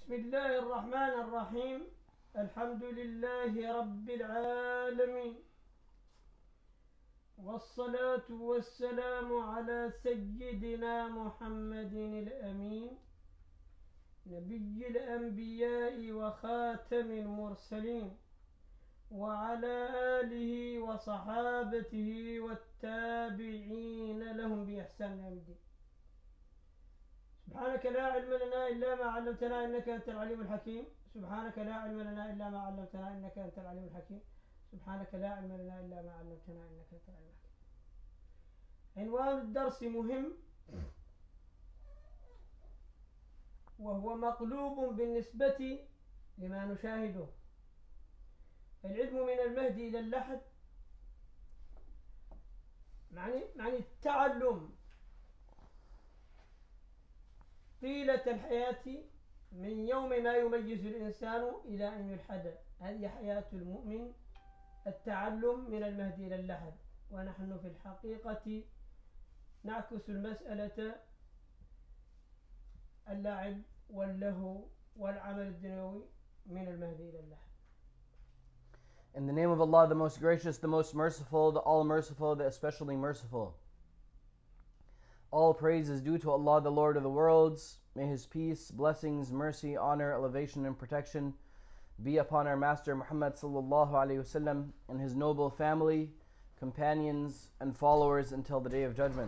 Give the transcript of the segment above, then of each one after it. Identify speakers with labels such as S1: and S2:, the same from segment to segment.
S1: بسم الله الرحمن الرحيم. الحمد لله رب العالمين، والصلاة والسلام على سيدنا محمد الأمين، نبي الأنبياء وخاتم المرسلين، وعلى آله وصحابته والتابعين لهم بإحسان إلى الدين. سبحانك لا علم لنا إلا ما علمتنا إنك أنت العليم الحكيم. سبحانك لا علم لنا إلا ما علمتنا إنك أنت العليم الحكيم. سبحانك لا علم لنا إلا ما علمتنا إنك أنت العليم الحكيم. عنوان الدرس مهم، وهو مقلوب بالنسبة لما نشاهده. العلم من المهد إلى اللحد، معني التعلم طيلة الحياة من يوم ما يميز الإنسان إلى أن يلحد. هذه حياة المؤمن، التعلم من المهد إلى اللحد. ونحن في الحقيقة نعكس المسألة، اللعب واللهو والعمل الدنيوي من المهد إلى اللحد.
S2: In the name of Allah, the most gracious, the most merciful, the all-merciful, the especially merciful. All praise is due to Allah, the Lord of the worlds. May His peace, blessings, mercy, honor, elevation, and protection be upon our Master Muhammad sallallahu alaihi wasallam and his noble family, companions, and followers until the Day of Judgment.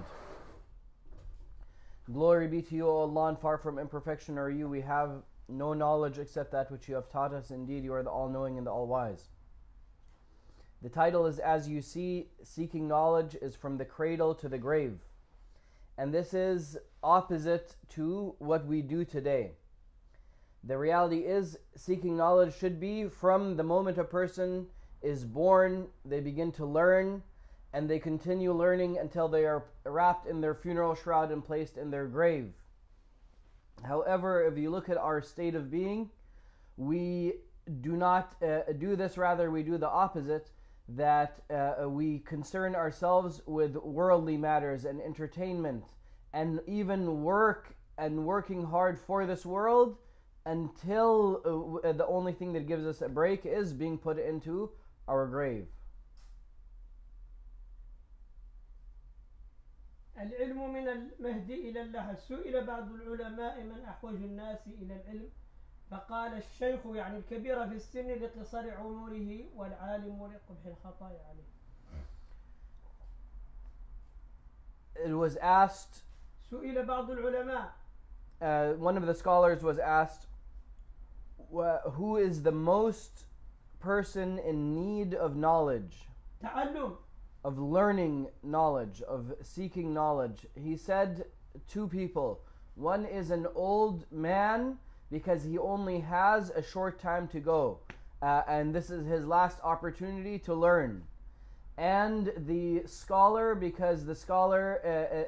S2: Glory be to you, O Allah, and far from imperfection are you. We have no knowledge except that which you have taught us. Indeed, you are the all-knowing and the all-wise. The title is As You See, Seeking Knowledge is from the cradle to the grave. And this is opposite to what we do today. The reality is, seeking knowledge should be from the moment a person is born, they begin to learn, and they continue learning until they are wrapped in their funeral shroud and placed in their grave. However, if you look at our state of being, we do not do this, rather we do the opposite, that we concern ourselves with worldly matters and entertainment and even work and working hard for this world until the only thing that gives us a break is being put into our grave.
S1: العلم من المهد إلى اللحد. سئل بعض العلماء من أحوج الناس إلى العلم، فقال الشيخ يعني الكبير في السن لقصر عمره، والعالم لقبح الخطايا عليه.
S2: It was asked,
S1: سئل بعض العلماء,
S2: one of the scholars was asked, who is the most person in need of knowledge,
S1: تعلم,
S2: of learning knowledge, of seeking knowledge? He said two people. One is an old man, because he only has a short time to go, and this is his last opportunity to learn. And the scholar, because the scholar,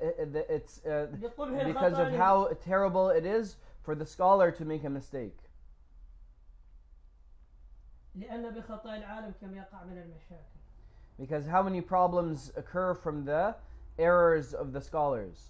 S2: because of how terrible it is for the scholar to make a mistake.
S1: لأن بخطأ العالم كم يقع من المشاكل.
S2: Because how many problems occur from the errors of the scholars.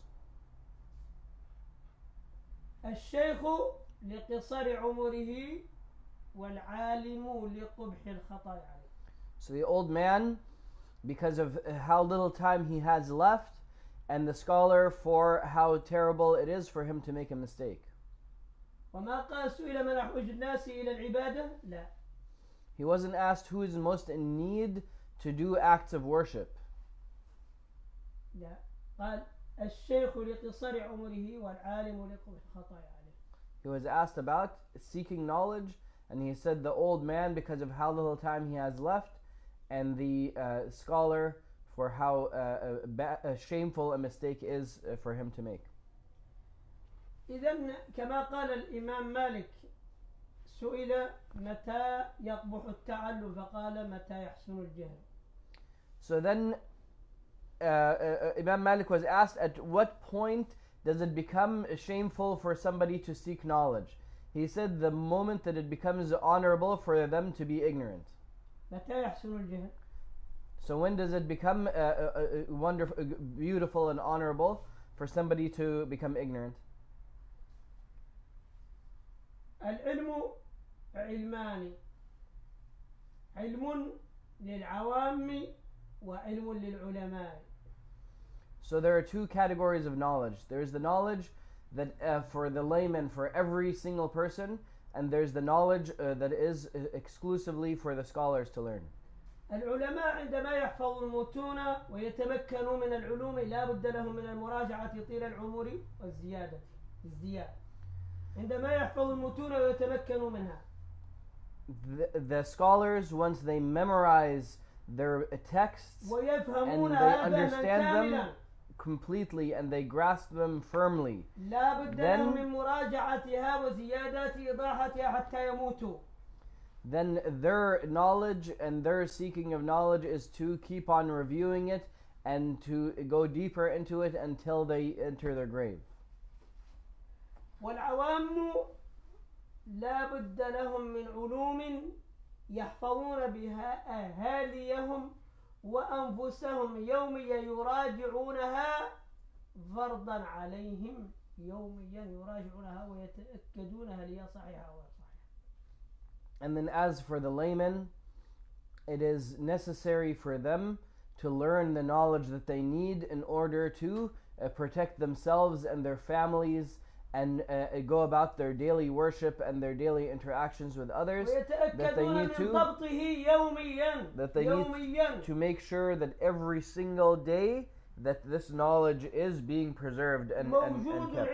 S1: الشيخ لقصر عمره والعالم لقبح الخطايا عليه.
S2: So the old man, because of how little time he has left, and the scholar for how terrible it is for him to make a mistake.
S1: وما قال سئل من أحوج الناس إلى العبادة؟ لا.
S2: He wasn't asked who is most in need to do acts of worship.
S1: لا. قال الشيخ لقصر عمره والعالم لقبح الخطايا عليه.
S2: He was asked about seeking knowledge, and he said the old man because of how little time he has left, and the scholar for how shameful a mistake is for him to make.
S1: إذن كما قال الإمام مالك، سئل متى يقبح التعلم فقال متى يحسن الجهل.
S2: So then Imam Malik was asked, at what point does it become shameful for somebody to seek knowledge? He said the moment that it becomes honorable for them to be ignorant.
S1: متى يحسن الجهل؟
S2: So when does it become wonderful, beautiful and honorable for somebody to become ignorant?
S1: العلم العلم علمان، علم للعوام وعلم للعلماء.
S2: So there are two categories of knowledge. There's the knowledge that for the layman, for every single person, and there's the knowledge that is exclusively for the scholars to learn.
S1: العلماء عندما يحفظوا المتون ويتمكنوا من العلوم لا بد لهم من المراجعة طيل العمر والزيادة ازدياد. عندما يحفظوا المتون ويتمكنوا منها.
S2: The scholars, once they memorize their texts and
S1: ويفهمون
S2: they
S1: هذا
S2: understand them
S1: كاملا
S2: completely and they grasp them firmly,
S1: لا بد لهم
S2: then
S1: من مراجعتها وزيادات إيضاحاتها حتى يموتوا.
S2: then their knowledge and their seeking of knowledge is to keep on reviewing it and to go deeper into it until they enter their grave.
S1: والعوام لا بد لهم من علوم يحفظون بها أهاليهم وأنفسهم يوميا يراجعونها فرضا عليهم، يوميا يراجعونها ويتأكدون هل هي صحيحة أو غير صحيحة.
S2: And then as for the laymen, it is necessary for them to learn the knowledge that they need in order to protect themselves and their families and go about their daily worship and their daily interactions with others, that they need to make sure that every single day that this knowledge is being preserved and kept.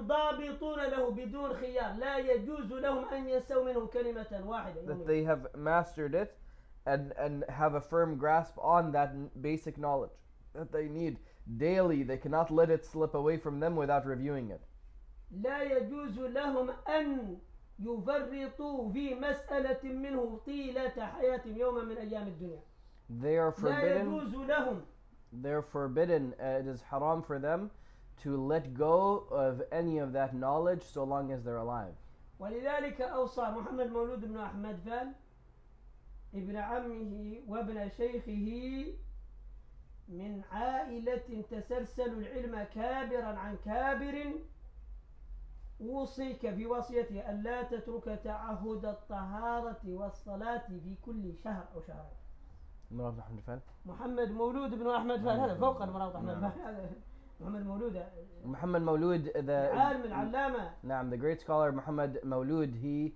S2: That they have mastered it and have a firm grasp on that basic knowledge that they need daily. They cannot let it slip away from them without reviewing it.
S1: لا يجوز لهم أن يفرطوا في مسألة منه طيلة حياتهم يوما من أيام الدنيا.
S2: They are forbidden.
S1: لا يجوز لهم.
S2: They're forbidden. It is haram for them to let go of any of that knowledge so long as they're alive.
S1: ولذلك أوصى محمد مولود بن أحمد فال ابن عمه وابن شيخه من عائلة تسلسل العلم كابرا عن كابر، أوصيك في وصيتي ألا تترك تعهد الطهارة والصلاة في كل شهر أو شهرين.
S2: المراوض أحمد فال.
S1: محمد مولود بن أحمد فال، هذا فوق المراوض أحمد فال، هذا محمد مولود.
S2: Muhammad Mawlud, the
S1: عالم العلامة.
S2: the great scholar Muhammad Mawlud, he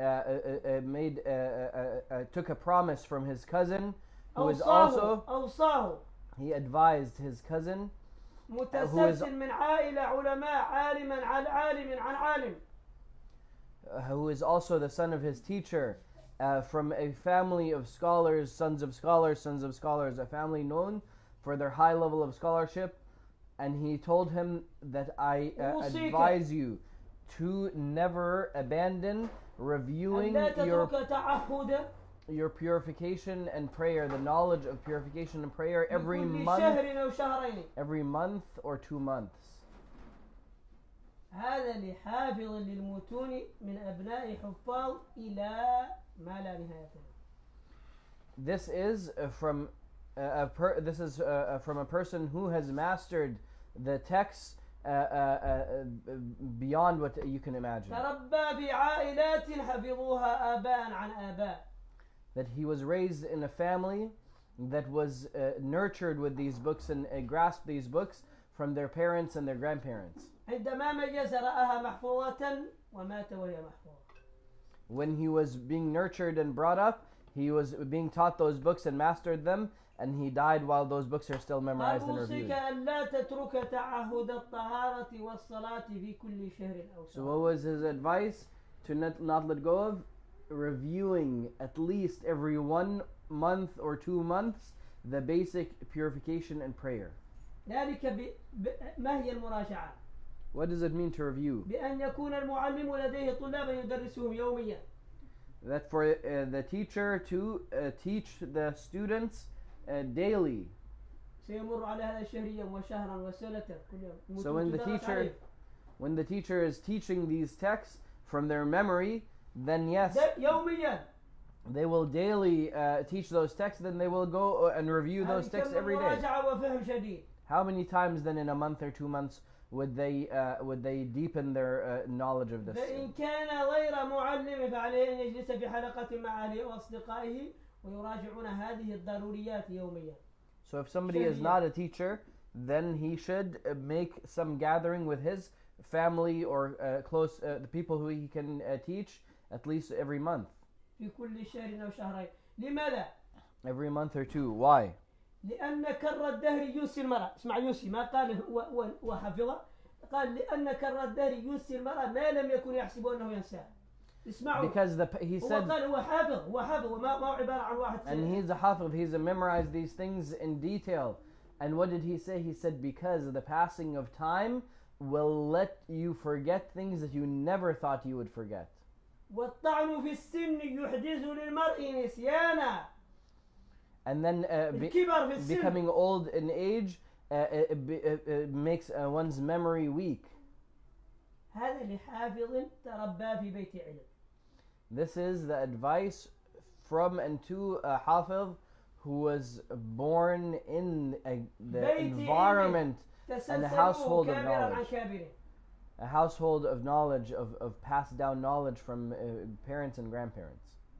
S2: took a promise from his cousin, who is also
S1: أوصاه.
S2: He advised his cousin,
S1: متسلسل من عائلة علماء عالما عن عالم عن عالم,
S2: who is also the son of his teacher, from a family of scholars, sons of scholars, a family known for their high level of scholarship. And he told him that I advise you to never abandon reviewing your purification and prayer, the knowledge of purification and prayer every month or 2 months.
S1: هذا لحافظ للمتون من أبناء حفاظ إلى ما لا نهاية له.
S2: This is from a person who has mastered the text beyond what you can imagine.
S1: تربى في عائلات حفظوها آباء عن آباء.
S2: That he was raised in a family that was nurtured with these books and grasped these books from their parents and their grandparents.
S1: عندما مجز رآها محفوظة ومات وهي محفوظة.
S2: When he was being nurtured and brought up, he was being taught those books and mastered them, and he died while those books are still memorized and reviewed. So what was his advice? To not let go of reviewing at least every 1 month or 2 months the basic purification and prayer. What does it mean to review? That for the teacher to teach the students daily. So when the teacher is teaching these texts from their memory, then yes, they will daily teach those texts, then they will go and review those texts every day. How many times then in a month or 2 months would they deepen their knowledge of this?
S1: فإن كان غير معلم فعليه أن يجلس في حلقة مع أهله وأصدقائه ويراجعون هذه الضروريات يوميا.
S2: So if somebody is not a teacher, then he should make some gathering with his family or the people who he can teach at least every month.
S1: في كل شهر أو شهرين. لماذا؟
S2: Every month or two. Why?
S1: لأن كر الدهر ينسي المرأة. اسمع ينسي، ما قال هو حفظه، قال لأن كر الدهر ينسي المرأة ما لم يكن يحسب أنه ينساه. اسمعوا.
S2: Because he said.
S1: هو قال هو حافظ وما هو عبارة عن واحد.
S2: And he's a hafiz. He's a memorized these things in detail. And what did he say? He said because the passing of time will let you forget things that you never thought you would forget.
S1: والطعن في السن يحدث للمرء نسيانا.
S2: And then becoming old in age it makes one's memory weak.
S1: هذا لحافظ تربى في بيت علم.
S2: This is the advice from and to a hafiz who was born in the environment and a household of knowledge. A household of knowledge, of passed down knowledge from parents and grandparents.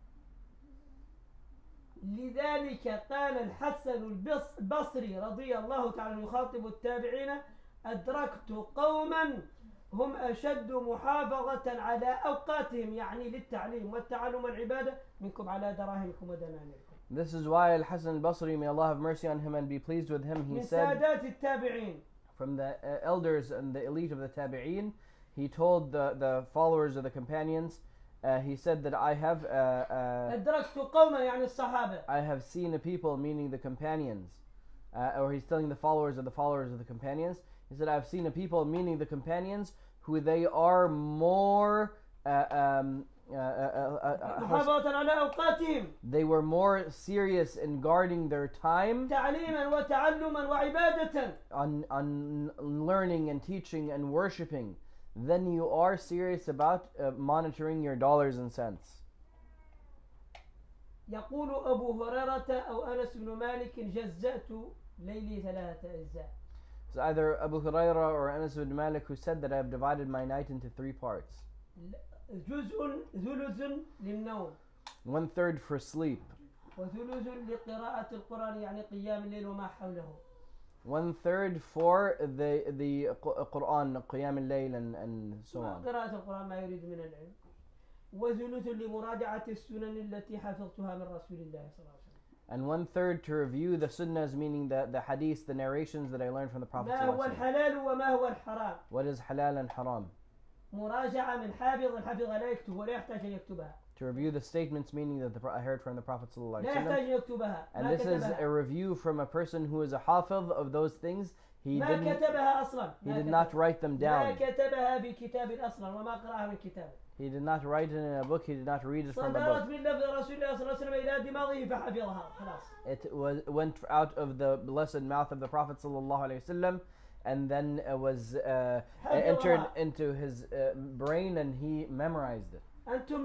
S1: لذلك قال الحسن البصري رضي الله تعالى يخاطب التابعين: أدركت قوما هم أشد محافظة على أوقاتهم، يعني للتعليم والتعلم والعبادة، منكم على دراهمكم ودنانيركم.
S2: This is why Al-Hasan al-Basri, may Allah have mercy on him and be pleased with him, he said, from the elders and the elite of the tabi'een, he told the followers of the companions, he said that I have seen a people, meaning the companions, or he's telling the followers of the companions, he said, I've seen a people, meaning the companions, who they are more they were more serious in guarding their time on learning and teaching and worshipping than you are serious about monitoring your dollars and cents.
S1: يقول أبو هريرة أو أنس بن مالك جزأت ليلي 3 أجزاء.
S2: It's either Abu Hurairah or Anas ibn Malik who said that I have divided my night into 3 parts.
S1: جزء ثلث للنوم.
S2: 1/3 for sleep.
S1: وثلث لقراءة القرآن يعني قيام الليل وما حوله.
S2: 1/3 for the Quran, Qiyam al-Layl and so on.
S1: قراءة القرآن ما يريد من العلم. وثلث لمراجعة السنن التي حفظتها من رسول الله صلى الله عليه وسلم.
S2: And 1/3 to review the sunnahs, meaning the hadiths, the narrations that I learned from the Prophet.
S1: ما هو الحلال وما هو الحرام.
S2: What is halal and haram?
S1: مراجعة من حافظ، الحافظ لا يكتب ولا يحتاج أن يكتبها.
S2: To review the statements, meaning that I heard from the Prophet ﷺ.
S1: لا يحتاج أن يكتبها.
S2: And this is a review from a person who is a hafiz of those things. He did not write them down. He did not write it in a book. He did not read it from a book. It went out of the blessed mouth of the Prophet ﷺ, and then was entered into his brain, and he memorized it.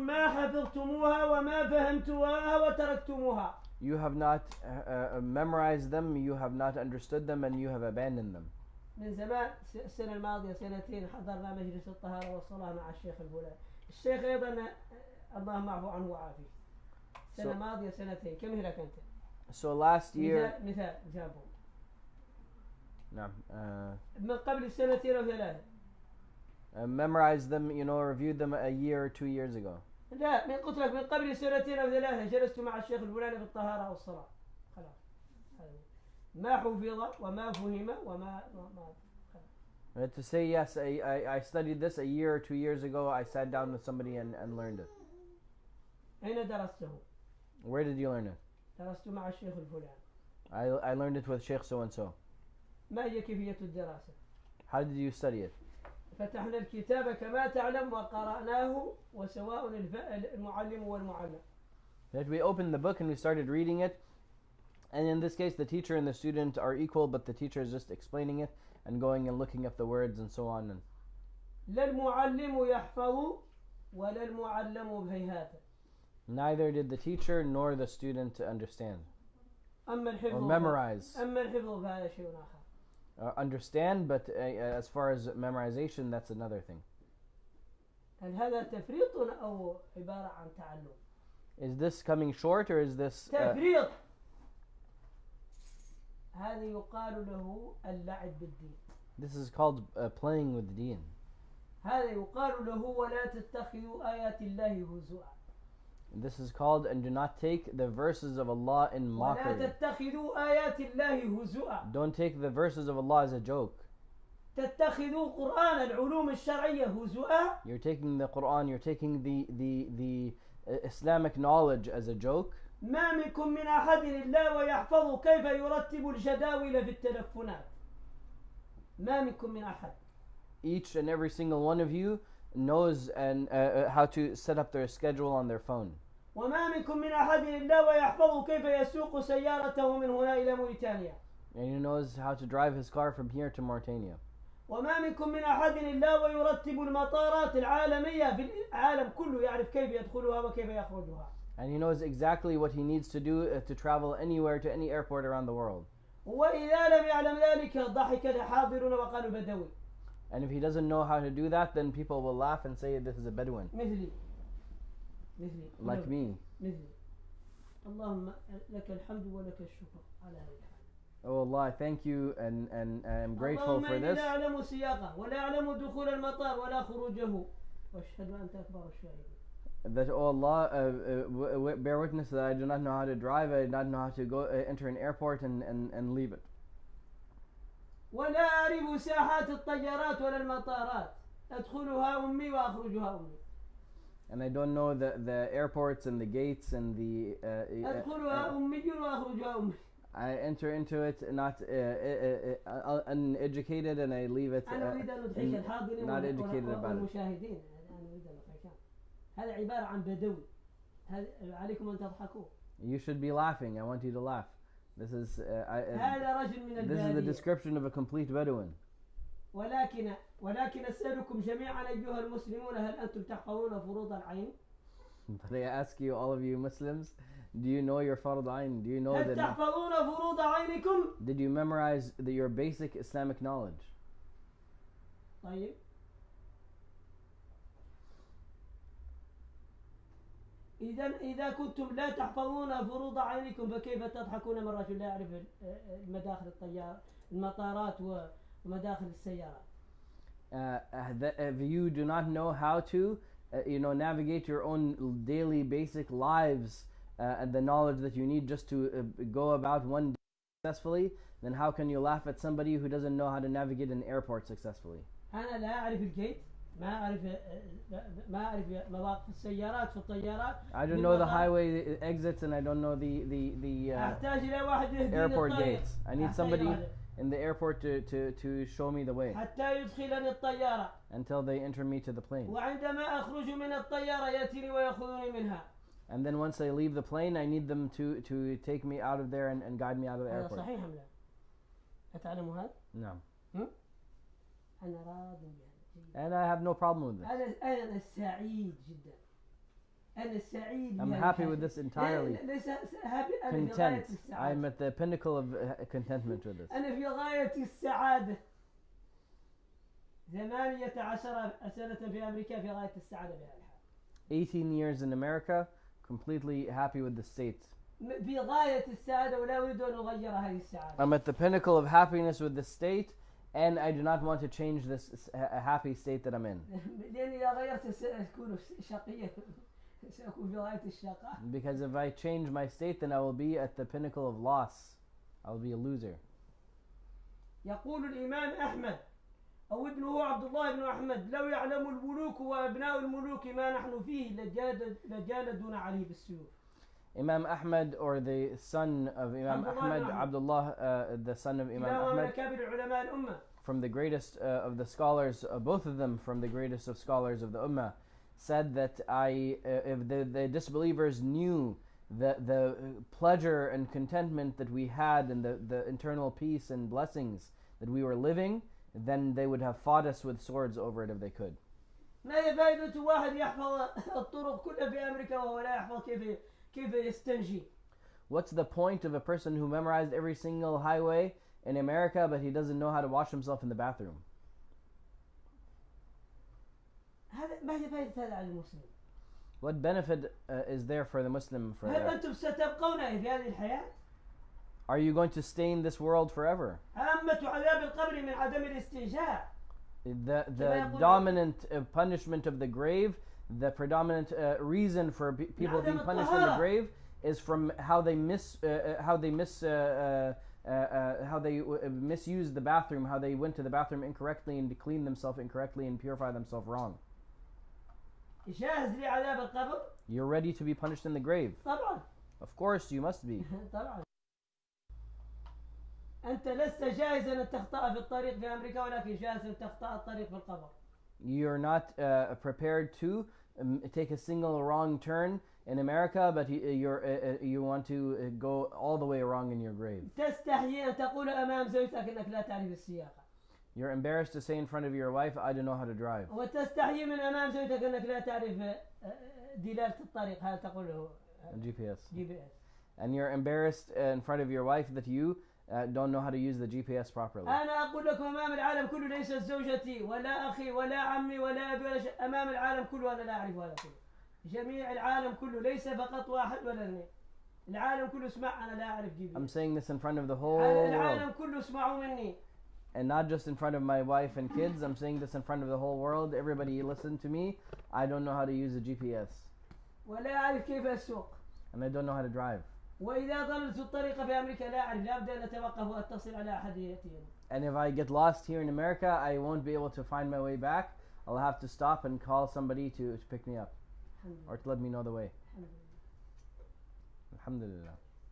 S2: You have not memorized them, you have not understood them, and you have abandoned them.
S1: من زمان السنة الماضية 2 حضرنا مجلس الطهارة والصلاة مع الشيخ الفلاني. الشيخ أيضا اللهم اعفو عنه وعافيه. السنة الماضية 2 كم هي لك أنت؟
S2: So last year.
S1: مثال جابوا.
S2: نعم.
S1: من قبل 2 أو 3.
S2: Memorized them, reviewed them a year or 2 years ago.
S1: لا، من قلت لك من قبل 2 أو 3 جلست مع الشيخ الفلاني بالطهارة والصلاة. خلاص. ما حفظ وما فهم وما.
S2: To say yes, I studied this a year or 2 years ago. I sat down with somebody and learned it.
S1: أين درسته؟
S2: Where did you learn it?
S1: درست مع الشيخ الفلاني.
S2: I learned it with Sheikh so and so.
S1: ما هي كيفية الدراسة؟
S2: How did you study it?
S1: فتحنا الكتاب كما تعلم وقرأناه وسواء المعلم والمعلم.
S2: That we opened the book and we started reading it, and in this case the teacher and the student are equal, but the teacher is just explaining it and going and looking up the words and so on.
S1: لا المعلم يحفظ ولا المعلم بهيهات.
S2: Neither did the teacher nor the student understand
S1: أما الحفظ
S2: or memorize.
S1: أما الحفظ فهذا شيء آخر.
S2: understand, but as far as memorization, that's another thing.
S1: هل هذا تفريط أو عبارة عن تعلم؟
S2: Is this coming short or is this...
S1: تفريط. هذا يقال له اللعب بالدين.
S2: This is called playing with deen.
S1: هذا يقال له ولا تتخذوا آيات الله هزوا.
S2: This is called, and do not take the verses of Allah in
S1: ولا
S2: mockery.
S1: تتخذوا آيات الله هزوا.
S2: Don't take the verses of Allah as a joke.
S1: تتخذوا قرآن العلوم الشرعية هزوا.
S2: You're taking the Quran, you're taking the Islamic knowledge as a joke.
S1: ما منكم من أحد إلا ويحفظ كيف يرتب الجداول في التلفونات. ما منكم من أحد.
S2: Each and every single one of you knows and how to set up their schedule on their phone.
S1: وما منكم من أحد إلا ويحفظ كيف يسوق سيارته من هنا إلى موريتانيا.
S2: And he knows how to drive his car from here to Mauritania.
S1: وما منكم من أحد إلا ويرتب المطارات العالمية في العالم كله يعرف كيف يدخلها وكيف يخرجها.
S2: And he knows exactly what he needs to do to travel anywhere to any airport around the world.
S1: وإذا لم يعلم ذلك ضحك الحاضرون وقالوا بدوي.
S2: And if he doesn't know how to do that, then people will laugh and say this is a Bedouin.
S1: مثلي
S2: Like me.
S1: مثلي. اللهم لك الحمد ولك الشكر على هذه الحال.
S2: Oh Allah, I thank you and I'm grateful for this.
S1: اللهم إني لا أعلم سياقه ولا أعلم دخول المطار ولا خروجه وأشهد أنت أكبر الشاهدين.
S2: That, oh Allah, bear witness that I do not know how to drive, I do not know how to go enter an airport and leave it.
S1: ولا أعرف ساحات الطيارات ولا المطارات أدخلها أمي وأخرجها أمي.
S2: And I don't know the airports and the gates and the...
S1: أدخلها أمي وأخرجها أمي.
S2: I enter into it not uneducated and I leave it
S1: أنا أريد أن أضحك الحاضرين
S2: not educated about it.
S1: والمشاهدين. أنا أريد أن أضحك. هذا عبارة عن بدوي. عليكم أن تضحكوا.
S2: You should be laughing. I want you to laugh. This is
S1: هذا رجل من
S2: this is the
S1: البادية.
S2: description of a complete Bedouin.
S1: ولكن أسألكم جميعا أيها المسلمون هل أنتم تحفظون فروض العين؟
S2: But I ask you, all of you Muslims, do you know your Fard Ain? Do you know
S1: هل
S2: that?
S1: تحفظون فروض عينكم؟
S2: Did you memorize your basic Islamic knowledge?
S1: طيب. إذا كنتم لا تحفظون فروض عينكم فكيف تضحكون من رجل لا يعرف مداخل الطيار المطارات ومداخل السيارات؟
S2: If you do not know how to, navigate your own daily basic lives and the knowledge that you need just to go about one day successfully, then how can you laugh at somebody who doesn't know how to navigate an airport successfully?
S1: أنا لا أعرف الجيت. ما أعرف مواقف السيارات في الطيارات.
S2: I don't know the highway exits and I don't know the
S1: أحتاج إلى واحد يهديني
S2: airport
S1: الطريق.
S2: gates. I need somebody in the airport to show me the way
S1: حتى يدخلني الطيارة.
S2: until they enter me to the plane.
S1: وعندما أخرج من الطيارة يأتيني ويأخذني منها.
S2: And then once I leave the plane, I need them to take me out of there and guide me out of the
S1: هذا
S2: airport.
S1: صحيح أم لا؟ أتعلم هذا؟
S2: No.
S1: أنا راض بهذا.
S2: And I have no problem with this.
S1: أنا سعيد جدا. أنا سعيد.
S2: I'm happy with this entirely.
S1: ليس happy. أنا في غاية
S2: Content.
S1: السعادة.
S2: I'm at the pinnacle of contentment with this.
S1: أنا في غاية السعادة. 18 سنة في أمريكا في غاية السعادة بهذا الحال.
S2: 18 years in America, completely happy with the state.
S1: في غاية السعادة ولا أريد أن أغير هذه السعادة.
S2: I'm at the pinnacle of happiness with the state, and I do not want to change this happy state that I'm in.
S1: لأني إذا غيرت سأكون شقيا. سأكون في غاية الشقاء.
S2: Because if I change my state, then I will be at the pinnacle of loss. I will be a loser.
S1: يقول الإمام أحمد أو ابنه عبد الله بن أحمد لو يعلم الملوك وأبناء الملوك ما نحن فيه لجالدونا عليه بالسيوف.
S2: Imam Ahmad, or the son of Imam Ahmad, Abdullah, the son of Imam Ahmad, from the greatest of the scholars, both of them from the greatest of scholars of the Ummah, said that if the disbelievers knew the pleasure and contentment that we had and the internal peace and blessings that we were living, then they would have fought us with swords over it if they could.
S1: ما هي فائدة واحد يحفظ الطرق كلها في أمريكا وهو لا يحفظ كيف يستنجي؟
S2: What's the point of a person who memorized every single highway in America, but he doesn't know how to wash himself in the bathroom.
S1: هذا ما هي فائدة هذا على المسلم؟
S2: What benefit is there for the Muslim for
S1: هل
S2: that?
S1: أنتم ستبقون في هذه الحياة؟
S2: Are you going to stay in this world forever?
S1: عامة عذاب القبر من عدم الاستنجاء.
S2: The dominant punishment of the grave, the predominant reason for people being punished in the grave is from how they misuse the bathroom, how they went to the bathroom incorrectly and cleaned themselves incorrectly and purify themselves wrong.
S1: جاهز لعذاب القبر؟
S2: You're ready to be punished in the grave.
S1: طبعا.
S2: Of course you must be.
S1: طبعا. أنت لست جاهزا أن تخطأ في الطريق في أمريكا ولكن جاهز أن تخطأ الطريق في القبر.
S2: You're not prepared to take a single wrong turn in America, but you want to go all the way wrong in your grave.
S1: تستحي أن تقول أمام زوجتك أنك لا تعرف السياقة.
S2: You're embarrassed to say in front of your wife, I don't know how to drive.
S1: وتستحي من أمام زوجتك أنك لا تعرف دلالة الطريق. هذا تقول له GPS.
S2: And you're embarrassed in front of your wife that you don't know how to use the GPS properly.
S1: أنا أقول لكم أمام العالم كله ليس زوجتي ولا أخي ولا عمي ولا أبي ولا شيء. أمام العالم كله أنا لا أعرف هذا كله. جميع العالم كله ليس فقط واحد ولا اثنين. العالم كله اسمع أنا لا أعرف GPS.
S2: I'm saying this in front of the whole
S1: العالم
S2: world.
S1: كله اسمعوا مني.
S2: And not just in front of my wife and kids, I'm saying this in front of the whole world. Everybody listen to me. I don't know how to use a GPS.
S1: ولا أعرف كيف أسوق.
S2: And I don't know how to drive.
S1: وإذا ضللت الطريق في أمريكا لا أعرف لا أبدأ أن أتوقف وأتصل على أحد يأتيني.
S2: And if I get lost here in America, I won't be able to find my way back. I'll have to stop and call somebody to pick me up or to let me know the way. Alhamdulillah.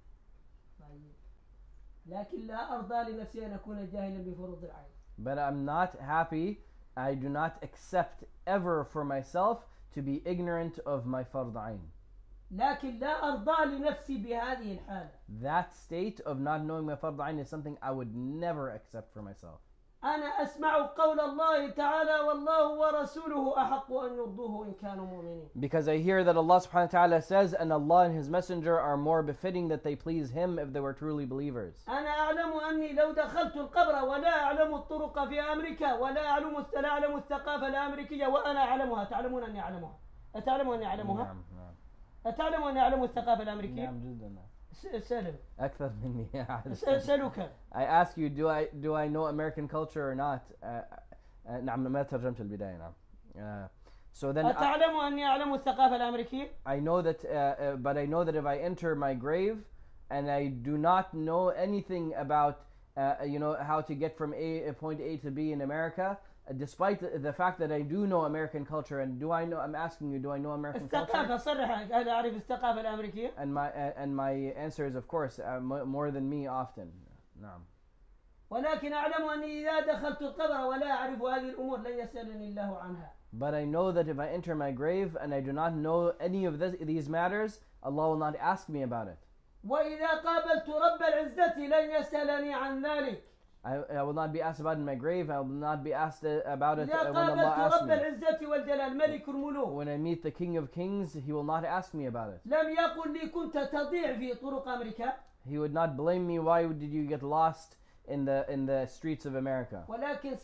S1: لكن لا أرضى لنفسي أن أكون جاهلا بفروض العين.
S2: But I'm not happy. I do not accept ever for myself to be ignorant of my fard ayn.
S1: لكن لا أرضى لنفسي بهذه الحالة.
S2: That state of not knowing my fard ayn is something I would never accept for myself.
S1: أنا أسمع قول الله تعالى والله ورسوله أحق أن يرضوه إن كانوا مؤمنين.
S2: Because I hear that Allah subhanahu wa ta'ala says, and Allah and His Messenger are more befitting that they please Him if they were truly believers.
S1: أنا أعلم أني لو دخلت القبر ولا أعلم الطرق في أمريكا ولا أعلم الثقافة الأمريكية وأنا أعلمها. تعلمون أني أعلمها. أتعلمون أني أعلمها؟
S2: نعم.
S1: أتعلمون أني أعلم الثقافة الأمريكية؟
S2: نعم جدا.
S1: سلم.
S2: أكثر مني.
S1: سألوك.
S2: I ask you, do I know American culture or not? نعم ما ترجمت البداية نعم. So then
S1: أتعلم أني أعلم الثقافة الأمريكية؟
S2: I know that, but I know that if I enter my grave and I do not know anything about, how to get from point A to B in America, despite the fact that I do know American culture, and I'm asking you, do I know American culture?
S1: الثقافة صرح أنا أعرف الثقافة الأمريكية.
S2: And my answer is of course more than me often. نعم.
S1: ولكن أعلم أني إذا دخلت القبر ولا أعرف هذه الأمور لن يسألني الله عنها.
S2: But I know that if I enter my grave and I do not know any of these matters, Allah will not ask me about it.
S1: وإذا قابلت رب العزة لن يسألني عن ذلك.
S2: I will not be asked about it in my grave. I will not be asked about it
S1: إذا
S2: when Allah
S1: قابلت
S2: asks
S1: رب
S2: me.
S1: العزة والجلال ملك الملوك.
S2: When I meet the King of Kings, He will not ask me about it.
S1: لم يقل لي كنت تضيع في طرق أمريكا.
S2: He would not blame me. Why did you get lost in the streets of America?
S1: ولكن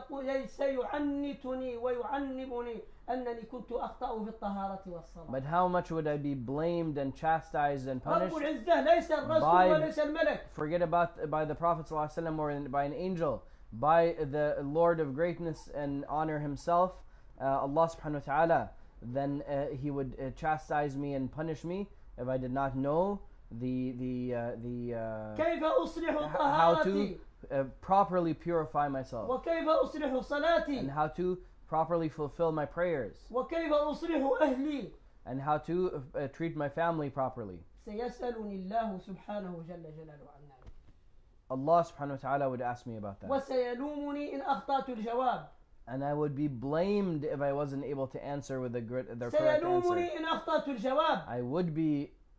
S1: سيعنتني ويعنبني أنني كنت أخطأ في الطهارة والصلاة.
S2: But how much would I be blamed and chastised and
S1: رب
S2: punished?
S1: العزة ليس الرسول وليس الملك.
S2: Forget about by the Prophet ﷺ or by an angel, by the Lord of greatness and honor Himself, Allah subhanahu wa ta'ala. Then He would chastise me and punish me if I did not know
S1: كيف أصلح
S2: how
S1: طهارتي
S2: to properly purify myself
S1: وكيف أصلح صلاتي
S2: and how to properly fulfill my prayers
S1: وكيف أصلح أهلي.
S2: and how to treat my family properly.
S1: سيسألني الله سبحانه جل جلاله عن ذلك.
S2: Allah subhanahu wa ta'ala would ask me about that.
S1: وسيلومني إن أخطأت الجواب.
S2: And I would be blamed if I wasn't able to answer with the correct answer.
S1: سيلومني إن أخطأت الجواب.
S2: I would be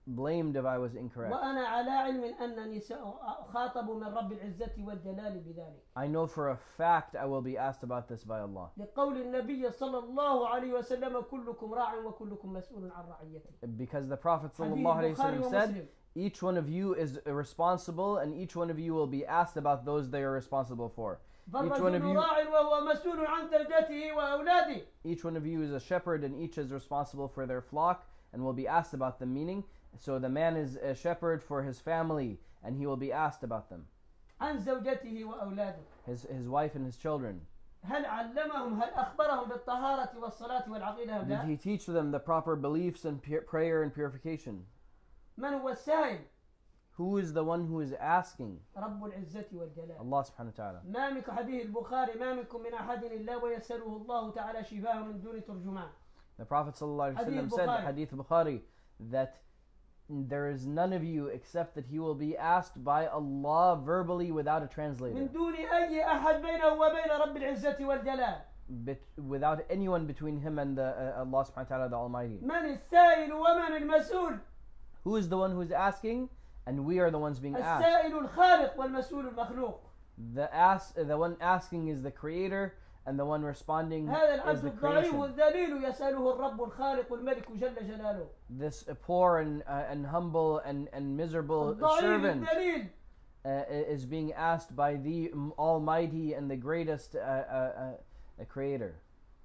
S2: blamed if I was incorrect.
S1: وأنا على علم أنني سأخاطب من رب العزة والجلال بذلك.
S2: I know for a fact I will be asked about this by Allah.
S1: لقول النبي صلى الله عليه وسلم كلكم راع وكلكم مسؤول عن رعيته.
S2: Because the Prophet
S1: حديث
S2: ﷺ
S1: البخاري
S2: said,
S1: ومسلم.
S2: each one of you is responsible and each one of you will be asked about those they are responsible for. Each one of
S1: فالرجل
S2: you,
S1: راع وهو مسؤول عن تربيته وأولاده.
S2: each one of you is a shepherd and each is responsible for their flock and will be asked about the meaning. So the man is a shepherd for his family and he will be asked about them.
S1: عن زوجته وأولاده.
S2: His wife and his children.
S1: هل علمهم هل أخبرهم بالطهارة والصلاة والعقيدة أم
S2: Did
S1: لا؟
S2: he teach them the proper beliefs and prayer and purification?
S1: من هو السائل؟
S2: Who is the one who is asking?
S1: رب العزة والجلال.
S2: Allah subhanahu wa ta'ala.
S1: ما منكم حديث البخاري ما منكم من أحد إلا ويسأله الله تعالى شفاه من دون ترجمان.
S2: The Prophet ﷺ
S1: Hadith
S2: said,
S1: Bukhari.
S2: Hadith Bukhari, that there is none of you except that he will be asked by Allah verbally without a translator.
S1: من دون أي أحد بينه وبين رب العزة والجلال.
S2: Without anyone between him and Allah subhanahu wa ta'ala, the Almighty.
S1: من السائل ومن المسؤول؟
S2: Who is the one who is asking? And we are the ones being asked.
S1: السائل الخالق والمسؤول المخلوق.
S2: The one asking is the creator and the one responding
S1: هذا
S2: is
S1: العبد
S2: the
S1: الضعيف
S2: creation.
S1: الذليل يسأله الرب الخالق الملك جل جلاله.
S2: This poor and humble and miserable
S1: الضعيف
S2: servant
S1: الذليل
S2: is being asked by the Almighty and the greatest creator.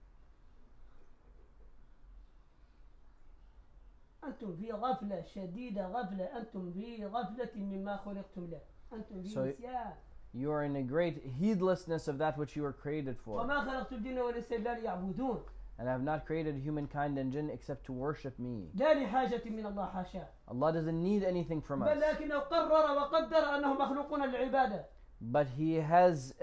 S1: أنتم في غفلة شديدة غفلة أنتم في غفلة مما خلقتم له أنتم في نسيان.
S2: You are in a great heedlessness of that which you were created for.
S1: وما خلقت الجن والإنس إلا ليعبدون.
S2: And I have not created humankind and jinn except to worship me.
S1: لا لحاجة من الله حاشاه.
S2: Allah doesn't need anything from us.
S1: بل لكنه قرر وقدر أنهم مخلوقون للعبادة.
S2: But He has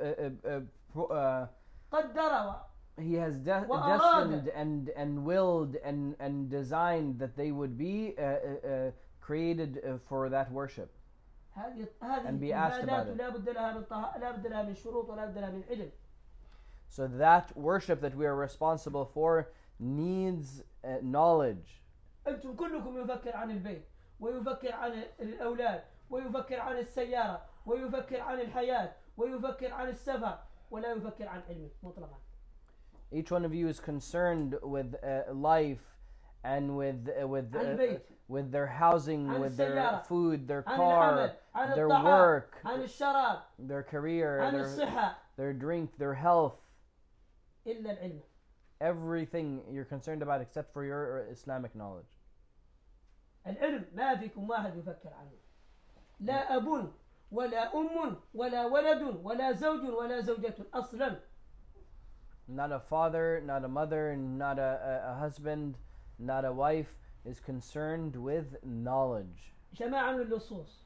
S1: قدر
S2: destined and willed and designed that they would be created for that worship.
S1: هذه
S2: And be asked about
S1: العبادات
S2: it.
S1: لا بد لها من شروط ولا بد لها من علم.
S2: So that worship that we are responsible for needs knowledge.
S1: أنتم كلكم يفكر عن البيت ويفكر عن الأولاد ويفكر عن السيارة ويفكر عن الحياة ويفكر عن السفر ولا يفكر عن علم مطلقا.
S2: Each one of you is concerned with life and with their housing, with their food, their car, their work,
S1: عن الشراب,
S2: their career,
S1: عن الصحة,
S2: their drink, their health.
S1: إلا العلم.
S2: Everything you're concerned about except for your Islamic knowledge.
S1: العلم ما فيكم واحد يفكر عنه. لا أب ولا أم ولا ولد ولا زوج ولا زوجة أصلا.
S2: Not a father, not a mother, not a husband, not a wife is concerned with knowledge.
S1: جماعة من اللصوص.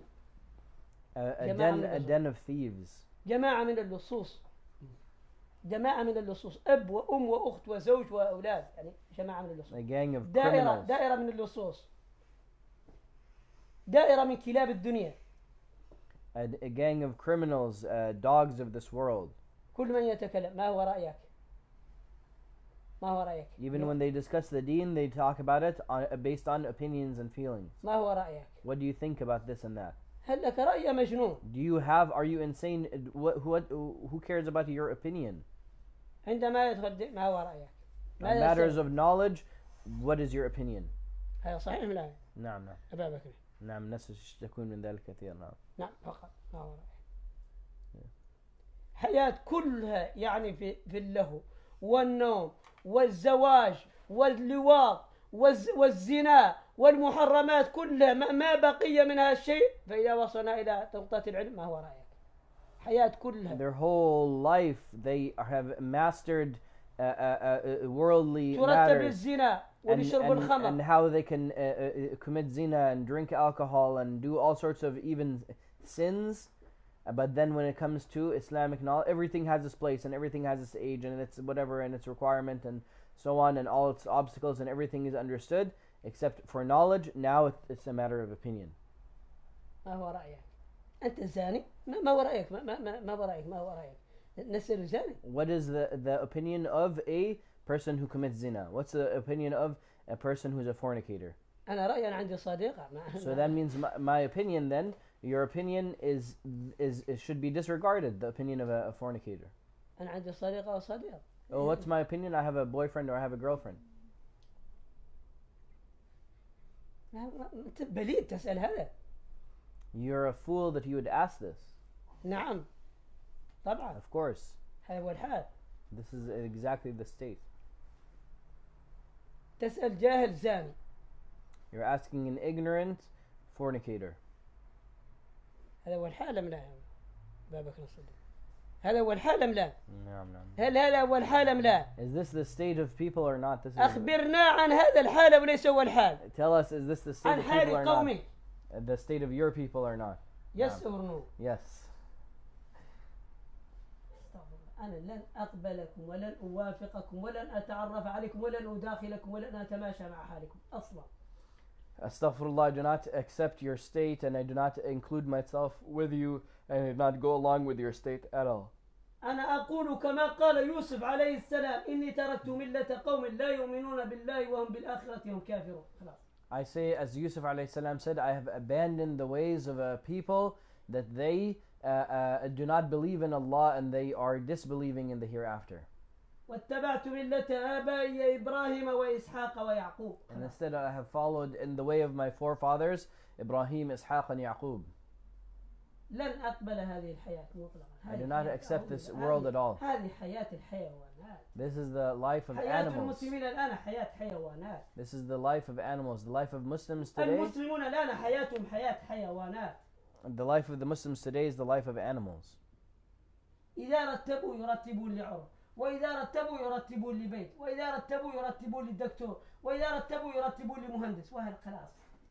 S2: A den of thieves.
S1: جماعة من اللصوص. جماعة من اللصوص أب وأم وأخت وزوج وأولاد يعني جماعة من اللصوص.
S2: A gang of criminals.
S1: دائرة من اللصوص. دائرة من كلاب الدنيا.
S2: A gang of criminals, dogs of this world.
S1: كل من يتكلم ما هو رأيك؟ ما هو رأيك؟
S2: Even when they discuss the deen, they talk about it based on opinions and feelings.
S1: ما هو رأيك؟
S2: What do you think about this and that?
S1: هل لك رأي مجنون؟
S2: Are you insane? Who cares about your opinion?
S1: عندما يدخل ما هو رأيك؟
S2: On matters of knowledge, what is your opinion?
S1: هذا صحيح ولا لا؟
S2: نعم
S1: أبا بكر.
S2: نعم الناس يشتكون من ذلك كثيرا.
S1: نعم فقط ما هو رأيك؟ حياة كلها يعني في اللهو والنوم والزواج واللواط والزنا والمحرمات كلها ما بقي منها الشيء فإذا وصلنا إلى نقطة العلم ما هو رأيك؟ حياة كلها.
S2: Their whole life they have mastered worldly
S1: ترتب
S2: matters
S1: الزنا وبشرب الخمر
S2: and how they can commit zina and drink alcohol and do all sorts of even sins. But then when it comes to Islamic knowledge, everything has its place and everything has its age and its whatever and its requirement and so on and all its obstacles and everything is understood except for knowledge. Now it's a matter of opinion.
S1: ما هو رأيك؟ أنت زاني؟ ما هو رأيك؟ ما هو رأيك؟ ما هو رأيك؟ نسأل زاني.
S2: What is the opinion of a person who commits zina? What's the opinion of a person who's a fornicator?
S1: أنا رأيي أنا عندي صديقة
S2: So that means my opinion then, your opinion is it should be disregarded, the opinion of a fornicator.
S1: أنا عندي صديقة وصديق.
S2: Oh, what's my opinion? I have a boyfriend or I have a girlfriend.
S1: أنت بليد تسأل هذا.
S2: You're a fool that you would ask this.
S1: نعم طبعا.
S2: Of course.
S1: هذا هو الحال.
S2: This is exactly the state.
S1: تسأل جاهل زاني.
S2: You're asking an ignorant fornicator.
S1: هذا هو الحال أم لا يا أبا بكر الصديق؟ هذا هو الحال أم لا؟
S2: نعم.
S1: هل هذا هو الحال أم لا؟
S2: Is this the state of people or not? This is
S1: أخبرنا عن هذا الحال وليس هو الحال.
S2: Tell us, is this the state
S1: عن
S2: of
S1: حال
S2: people or not?
S1: قومك.
S2: The state of your people or not?
S1: Yes or no?
S2: Yes.
S1: أنا لن أقبلكم ولن أوافقكم ولن أتعرف عليكم ولن أداخلكم ولن أتماشى مع حالكم أصلا.
S2: Astaghfirullah, I do not accept your state and I do not include myself with you and I do not go along with your state at all.
S1: أنا أقول كما قال يوسف عليه السلام إني تركت ملة قوم لا يؤمنون بالله وهم بالآخرة هم كافرون. خلاص.
S2: I say, as Yusuf alayhi salam said, I have abandoned the ways of a people that they do not believe in Allah and they are disbelieving in the hereafter.
S1: واتبعت ملة آبائي إبراهيم وإسحاق ويعقوب.
S2: And instead I have followed in the way of my forefathers, Ibrahim, Ishaq and Yaqub.
S1: لن أقبل هذه الحياة مطلقا.
S2: I do not accept this world at all.
S1: هذه حياة الحيوانات.
S2: This is the life of
S1: حياة
S2: animals.
S1: المسلمين الآن حياة حيوانات.
S2: This is the life of animals. The life of Muslims today.
S1: المسلمون الآن حياتهم حياة حيوانات.
S2: The life of the Muslims today is the life of animals.
S1: إذا رتبوا يرتبون لعرف، وإذا رتبوا يرتبون لبيت، وإذا رتبوا يرتبون للدكتور، وإذا رتبوا يرتبون لمهندس، وهذا خلاص.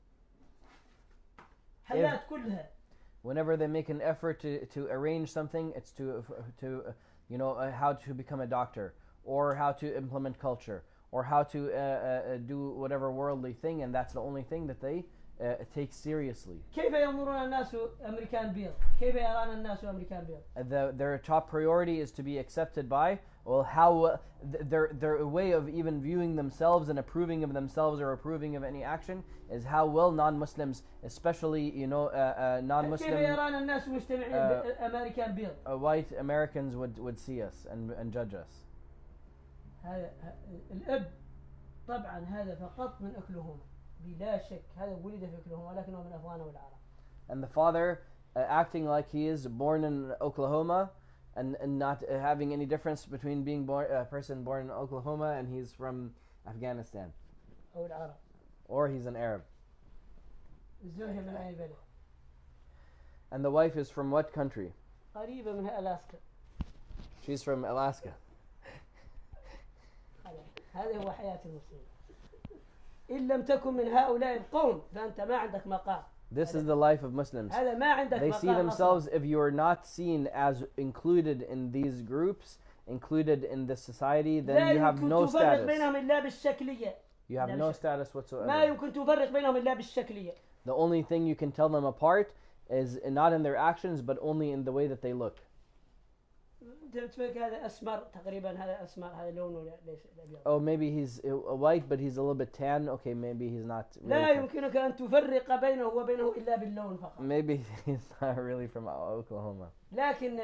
S1: حياة كلها.
S2: Whenever they make an effort to arrange something, it's to how to become a doctor, or how to implement culture, or how to do whatever worldly thing, and that's the only thing that they take seriously.
S1: كيف ينظرون الناس أمريكان بيض؟ كيف يرون الناس أمريكان بيض؟
S2: Their top priority is to be accepted by, well, how their way of even viewing themselves and approving of themselves or approving of any action is how well non-Muslims, especially non-Muslim
S1: كيف يرون الناس مجتمعين أمريكان بيض؟
S2: white Americans would see us and judge us.
S1: هذا الأب طبعا هذا فقط من أكلهم بلا شك، هذا ولد في أكلهم ولكنه من أفغان والعرب.
S2: And the father acting like he is born in Oklahoma and not having any difference between being a person born in Oklahoma and he's from Afghanistan.
S1: أو العرب.
S2: Or he's an Arab.
S1: الزوجة من أي بلد؟
S2: And the wife is from what country?
S1: قريبة من ألاسكا.
S2: She's from Alaska.
S1: هذا هو حياة المسلمين. إن لم تكن من هؤلاء القوم فأنت ما عندك مقام.
S2: This is the life of Muslims.
S1: هذا ما عندك
S2: They
S1: مقام
S2: see themselves,
S1: أصلاً.
S2: if you are not seen as included in these groups, included in this society, then you have no
S1: لا يمكن تفرق
S2: status.
S1: بينهم إلا بالشكلية.
S2: You have no status
S1: ما
S2: whatsoever.
S1: يمكن تفرق بينهم إلا بالشكلية.
S2: The only thing you can tell them apart is not in their actions, but only in the way that they look.
S1: تفرق هذا أسمر تقريبا، هذا أسمر، هذا لونه ليس أبيض.
S2: Oh, maybe he's white, but he's a little bit tan. Okay, maybe he's not.
S1: لا
S2: Really
S1: يمكنك أن تفرق بينه وبينه إلا باللون فقط.
S2: maybe he's not really from Oklahoma.
S1: لكن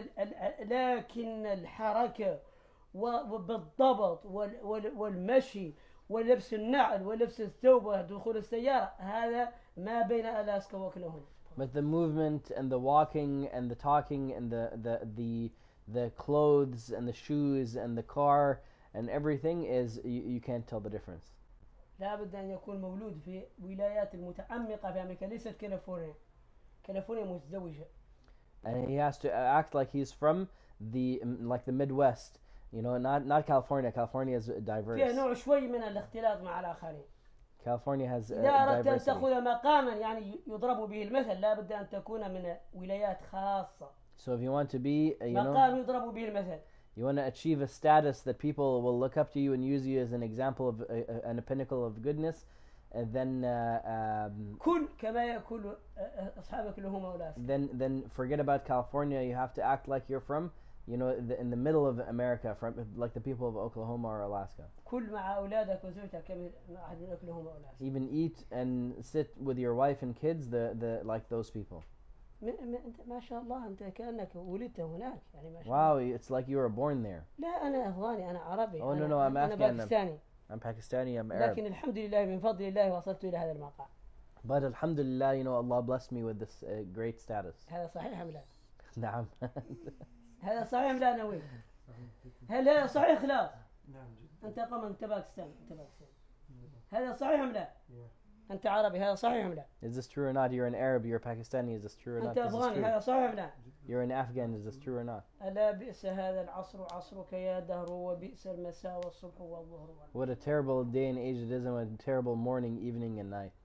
S1: الحركة وبالضبط والمشي ولبس النعل ولبس الثوب ودخول السيارة، هذا ما بين ألاسكا وأوكلاهوما.
S2: But the movement and the walking and the talking and the clothes and the shoes and the car and everything is you can't tell the difference.
S1: لا بد أن يكون مولود في ولايات المتعمقة في أمريكا، ليست كاليفورنيا. كاليفورنيا متزوجة.
S2: And he has to act like he's from the Midwest, not California. California is diverse.
S1: فيها نوع شوي من الاختلاط مع الآخرين.
S2: California has
S1: إذا أردت أن
S2: diversity.
S1: تأخذ مقاما يعني يضرب به المثل، لا بد أن تكون من ولايات خاصة.
S2: So if you want to be,
S1: مقام يضرب به المثل.
S2: you want to achieve a status that people will look up to you and use you as an example of and a pinnacle of goodness, and
S1: كن كما يكون أصحابك لهم أولاد.
S2: then forget about California. You have to act like you're from You know, in the middle of America, from like the people of Oklahoma or Alaska.
S1: كل مع أولادك وزوجتك كم أحد من أكلهم أولاد.
S2: Even eat and sit with your wife and kids, the like those people.
S1: أنت ما شاء الله أنت كأنك ولدت هناك يعني ما شاء
S2: Wow,
S1: الله.
S2: it's like you were born there.
S1: لا أنا أفغاني أنا عربي.
S2: Oh, no,
S1: أنا
S2: no, I'm
S1: أنا
S2: Afghan.
S1: باكستاني.
S2: I'm Pakistani, I'm Arab.
S1: لكن الحمد لله من فضل الله وصلت إلى هذا المقام.
S2: But alhamdulillah, you know, Allah blessed me with this great status.
S1: هذا صحيح أم لا؟
S2: نعم.
S1: هذا صحيح أم لا نويل؟ هل هذا صحيح خلاص؟
S3: نعم جدا.
S1: أنت قم أنت باكستاني هذا صحيح أم لا؟ أنت عربي هذا صحيح أم لا؟
S2: Is this true or not? You're an Arab, you're Pakistani, is this true or not?
S1: أنت
S2: This is
S1: أفغاني
S2: true.
S1: هذا صحيح أم لا؟
S2: You're an Afghan, is this true or not?
S1: ألا بئس هذا العصر عصرك يا دهر وبئس المساء والصبح والظهر
S2: What a terrible day and age it is, and what a terrible morning, evening, and night.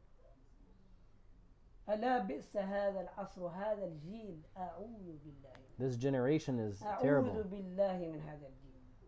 S1: ألا بئس هذا العصر هذا الجيل أعوذ بالله
S2: This generation is
S1: أعوذ
S2: terrible.
S1: بالله من هذا الجيل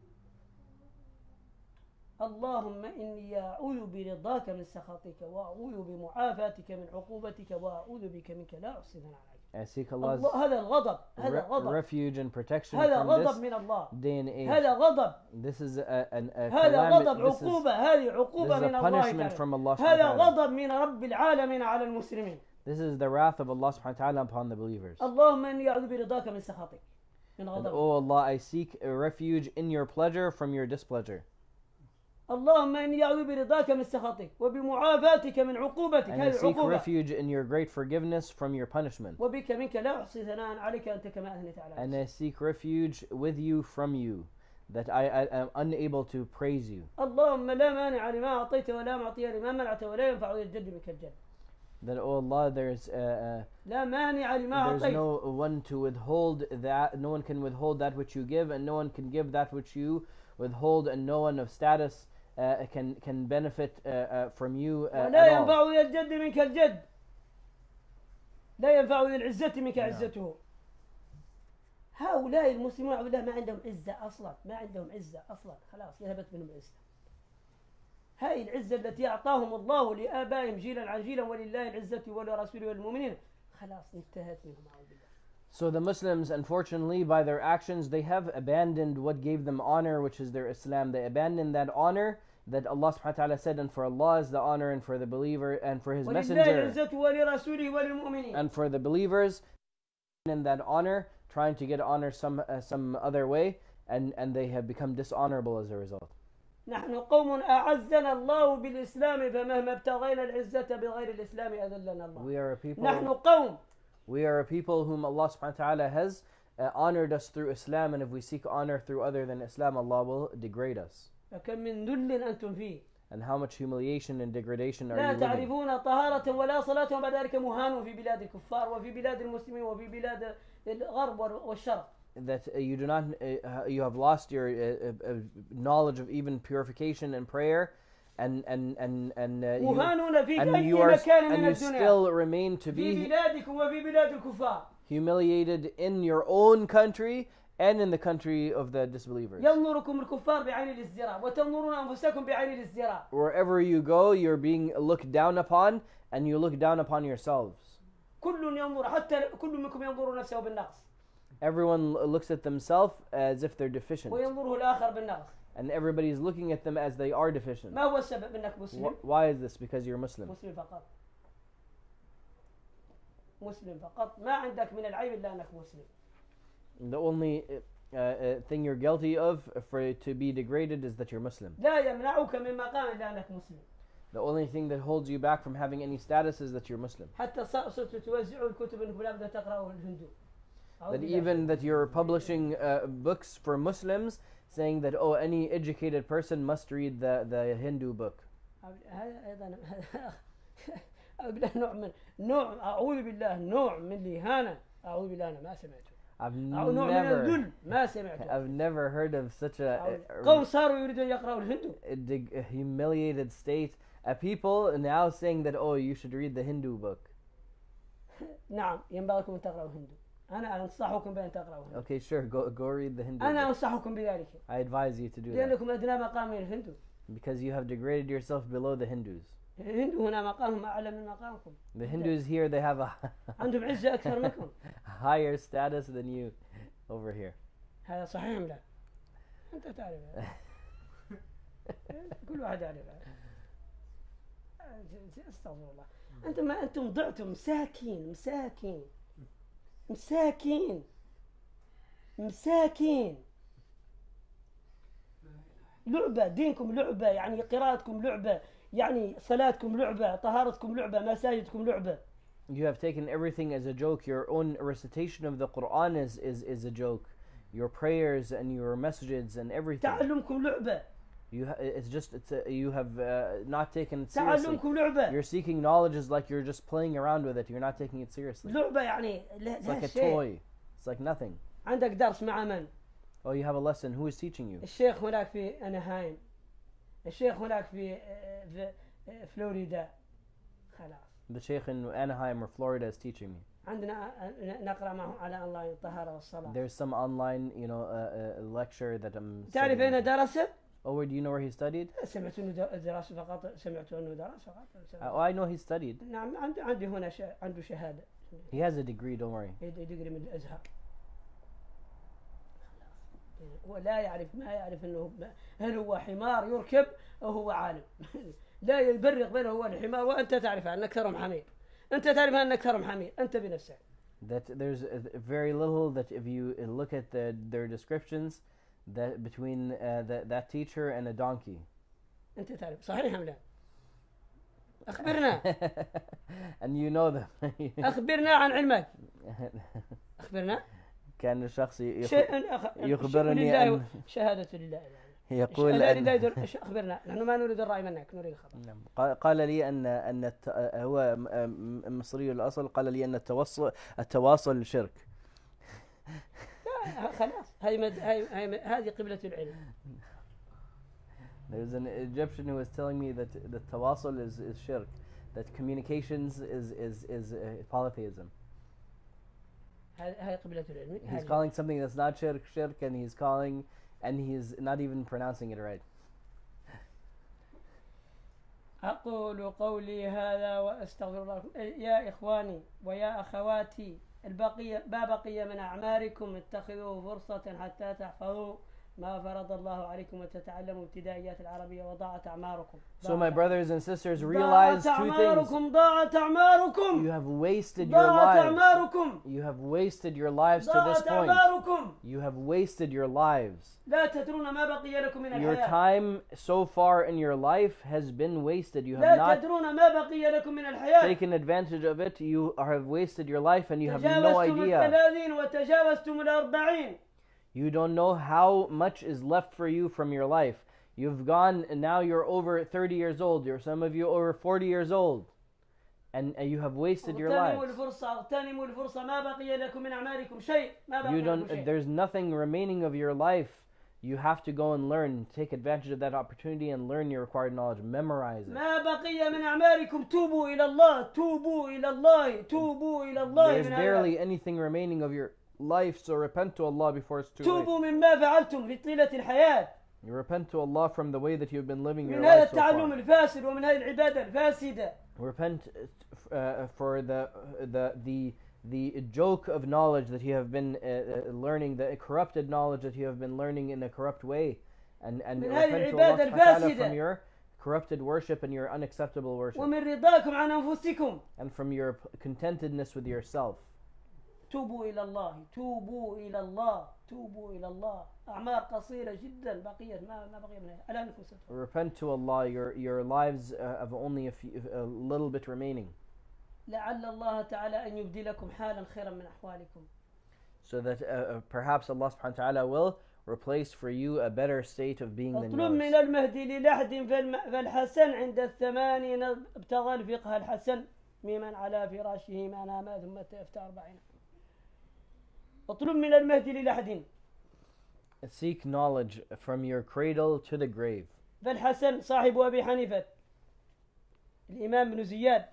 S1: اللهم إني أعوذ برضاك من سخطك وأعوذ بمعافاتك من عقوبتك وأعوذ بك منك لا أحصي ثناء عليك.
S2: I seek Allah's
S1: هذا الغضب هذا غضب
S2: refuge and protection
S1: هذا
S2: from
S1: غضب
S2: this
S1: من الله
S2: day and age.
S1: هذا غضب
S2: This is a
S1: هذا غضب
S2: calamity. This
S1: عقوبة هذه
S2: is
S1: عقوبة من
S2: a
S1: الله
S2: punishment
S1: تعالى
S2: from Allah subhanahu
S1: هذا
S2: wa ta'ala.
S1: غضب من رب العالمين على المسلمين.
S2: This is the wrath of Allah subhanahu wa ta'ala upon the believers.
S1: اللهم إني أعوذ برضاك من سخطك من
S2: And
S1: غضبك.
S2: oh Allah, I seek a refuge in your pleasure from your displeasure.
S1: اللهم إني أعوذ برضاك من سخطك وبمعافاتك من عقوبتك
S2: And I
S1: هذه
S2: seek
S1: العقوبة
S2: refuge in your great forgiveness from your punishment.
S1: وبك منك لا أحصي ثناء عليك أنت كما أثنيت على
S2: And
S1: نفسك.
S2: I seek refuge with you from you, that I am unable to praise you.
S1: اللهم لا مانع لما أعطيت ولا معطي لما منعت ولا ينفع ذي الجد منك الجد.
S2: That oh Allah, there's
S1: لا مانع لما أعطيت
S2: no one to withhold that, no one can withhold that which you give, and no one can give that which you withhold, and no one of status can benefit from you
S1: ولا
S2: at all.
S1: ينفع ذي الجد منك الجد. لا ينفع ذي العزة منك عزته. هؤلاء المسلمون أعوذ بالله ما عندهم عزة أصلا ما عندهم عزة أصلا خلاص ذهبت منهم العزة. هاي العزة التي أعطاهم الله لآبائهم جيلا عن جيلا ولله العزة ولرسوله والمؤمنين خلاص انتهت منهم أعوذ بالله.
S2: So the Muslims, unfortunately, by their actions, they have abandoned what gave them honor, which is their Islam. They abandoned that honor that Allah subhanahu wa ta'ala said, and for Allah is the honor, and for the believer, and for His
S1: ولله
S2: Messenger,
S1: العزة ولرسوله وللمؤمنين.
S2: and for the believers, in that honor, trying to get honor some other way, and they have become dishonorable as a result.
S1: نحن قوم أعزنا الله بالإسلام فمهما ابتغينا العزة بغير الإسلام أذلنا الله.
S2: We are a people.
S1: نحن قوم
S2: We are a people whom Allah subhanahu wa ta'ala has honored us through Islam, and if we seek honor through other than Islam, Allah will degrade us.
S1: فكم من ذل أنتم فيه.
S2: And how much humiliation and degradation are
S1: لا
S2: you living?
S1: تعرفون طهارة ولا صلاة وبعد ذلك مهان في بلاد الكفار وفي بلاد المسلمين وفي بلاد الغرب والشرق.
S2: That you do not, you have lost your knowledge of even purification and prayer, and
S1: مهانون في أي
S2: you
S1: مكان من الدنيا.
S2: still remain to
S1: في
S2: be
S1: بلادكم وفي بلاد الكفار.
S2: humiliated in your own country and in the country of the disbelievers.
S1: ينظركم الكفار بعين الازدراء وتنظرون أنفسكم بعين الازدراء.
S2: Wherever you go, you're being looked down upon, and you look down upon yourselves.
S1: كل ينظر حتى كل منكم ينظر نفسه بالنقص.
S2: Everyone looks at themselves as if they're deficient,
S1: وينظره الآخر بالنقص.
S2: and everybody's looking at them as they are deficient.
S1: ما هو السبب أنك مسلم؟
S2: Why is this? Because you're Muslim.
S1: مسلم فقط. مسلم فقط ما عندك من العيب إلا أنك مسلم.
S2: The only thing you're guilty of for to be degraded is that you're Muslim.
S1: لا يمنعك من مقام إلا أنك مسلم.
S2: The only thing that holds you back from having any status is that you're Muslim.
S1: حتى صرت توزع الكتب أنكم لا بد تقرأوا الهندو.
S2: That even that you're publishing books for Muslims, saying that oh, any educated person must read the Hindu book.
S1: هذا أيضا نوع أعوذ بالله نوع من الإهانة أعوذ بالله أنا ما سمعته. أو نوع من الذل ما سمعته.
S2: I've never heard of such a
S1: قوم صاروا يريدون يقرأوا الهندو.
S2: a humiliated state. People now saying that oh, you should read the Hindu book.
S1: نعم ينبغيكم أن تقرأوا الهندو. أنا أنصحكم بأن تقرأوا الهندو.
S2: Okay, sure, go read the Hindu
S1: أنا
S2: book.
S1: أنصحكم بذلك.
S2: I advise you to do that
S1: لأنكم أدنى مقام من الهندو.
S2: because you have degraded yourself below the Hindus.
S1: الهندو هنا مقامهم أعلى من مقامكم.
S2: The Hindus here, they have a
S1: عندهم عزة أكثر منكم.
S2: higher status than you over here.
S1: هذا صحيح أم لا؟ أنت تعرف كل واحد يعرفها. استغفر الله. أنتم ضعتم. مساكين مساكين مساكين مساكين. لعبة. دينكم لعبة، يعني قراءتكم لعبة، يعني صلاتكم لعبة، طهارتكم لعبة، مساجدكم لعبة.
S2: You have taken everything as a joke. Your own recitation of the Quran is a joke. Your prayers and your messages and everything.
S1: تعلمكم لعبة.
S2: You have not taken it seriously.
S1: تعلمكم لعبة.
S2: You're seeking knowledge is like you're just playing around with it. You're not taking it seriously.
S1: لعبة يعني
S2: It's like a toy. It's like nothing.
S1: عندك درس مع من؟
S2: Oh, you have a lesson. Who is teaching you?
S1: الشيخ هناك في أناهايم. الشيخ هناك في فلوريدا. خلاص.
S2: The Sheikh in Anaheim or Florida is teaching me.
S1: عندنا نقرأ معه على أونلاين الطهارة والصلاة.
S2: There's some online, lecture that I'm.
S1: تعرف أين درس؟
S2: Oh, where do you know where he studied?
S1: سمعت إنه درس فقط. سمعت إنه درس فقط.
S2: Oh, I know he studied.
S1: نعم عندي هنا عنده شهادة.
S2: He has a degree. Don't worry.
S1: ديجري من الأزهر. هو لا يعرف، ما يعرف إنه هل هو حمار يركب أو هو عالم. لا يفرق بينه هو الحمار، وأنت تعرف أن أكثرهم حمير. أنت تعرف أن أكثرهم حمير. أنت بنفسك.
S2: That there's very little that if you look at their descriptions, that between that teacher and a donkey.
S1: أنت تعرف صحيح أم لا؟ أخبرنا.
S2: And you know them.
S1: أخبرنا عن علمك. أخبرنا.
S2: كان الشخص
S1: يخبرني أن شهادة لله
S2: يقول
S1: أخبرنا. نحن ما نريد الرأي منك، نريد الخبر.
S2: قال لي أن هو مصري الأصل. قال لي أن التواصل شرك.
S1: خلاص هذه قبلة العلم.
S2: There's an Egyptian who was telling me that the tawassul is shirk, that communications is polytheism.
S1: هاي قبلة العلم.
S2: He's calling something that's not shirk, and he's not even pronouncing it right.
S1: أقول قولي هذا وأستغفر الله لكم. يا إخواني ويا أخواتي، ما بقي من أعماركم اتخذوه فرصة حتى تحفظوا ما فرض الله عليكم وتتعلموا ابتدائيات العربية. وضاعت أعماركم.
S2: So my brothers and sisters, realize two things.
S1: ضاعت أعماركم.
S2: You have wasted your lives.
S1: أعماركم.
S2: You have wasted your lives to this point.
S1: أعماركم.
S2: You have wasted your lives.
S1: لا تدرون ما بقي لكم من
S2: Your
S1: الحياة.
S2: time so far in your life has been wasted. You have
S1: لا
S2: not
S1: تدرون ما بقي لكم من الحياة.
S2: taken advantage of it. You have wasted your life and you have no
S1: تجاوزتم
S2: idea.
S1: 30 وتجاوزتم 40.
S2: You don't know how much is left for you from your life. You've gone and now you're over 30 years old. Some of you over 40 years old. And you have wasted your lives.
S1: اغتنموا الفرصة. ما بقي لكم من أعماركم شيء. ما بقي لكم شيء.
S2: There's nothing remaining of your life. You have to go and learn. Take advantage of that opportunity and learn your required knowledge. Memorize it.
S1: ما بقي من أعماركم. توبوا إلى الله. توبوا إلى الله. توبوا إلى الله.
S2: There's barely anything remaining of your life, so repent to Allah before it's too late.
S1: توبوا مما فعلتم في طيلة الحياة.
S2: You repent to Allah from the way that you've been living your
S1: من هذا
S2: life so far.
S1: التعلم الفاسد ومن هذه العبادة الفاسدة.
S2: Repent for the joke of knowledge that you have been learning, the corrupted knowledge that you have been learning in a corrupt way, and repent to Allah subhanahu wa ta'ala from your corrupted worship and your unacceptable worship,
S1: ومن رضاكم عن أنفسكم.
S2: and from your contentedness with yourself.
S1: توبوا إلى الله. توبوا إلى الله. توبوا إلى الله. أعمار قصيرة جدا بقيت ما بقي منها على أنفسكم.
S2: Repent to Allah. Your lives have only a little bit remaining.
S1: لعل الله تعالى أن يبدلكم حالا خيرا من أحوالكم.
S2: So that perhaps Allah subhanahu wa ta'ala will replace for you a better state of being than
S1: اطلب من
S2: yours.
S1: المهدي للحد فالحسن عند 80 ابتغى الفقه الحسن ممن على فراشه ما نام ثم تفتى 40. اطلب من المهدي للحد.
S2: Seek knowledge from your cradle to the grave.
S1: فالحسن صاحب أبي حنيفة الإمام بن زياد.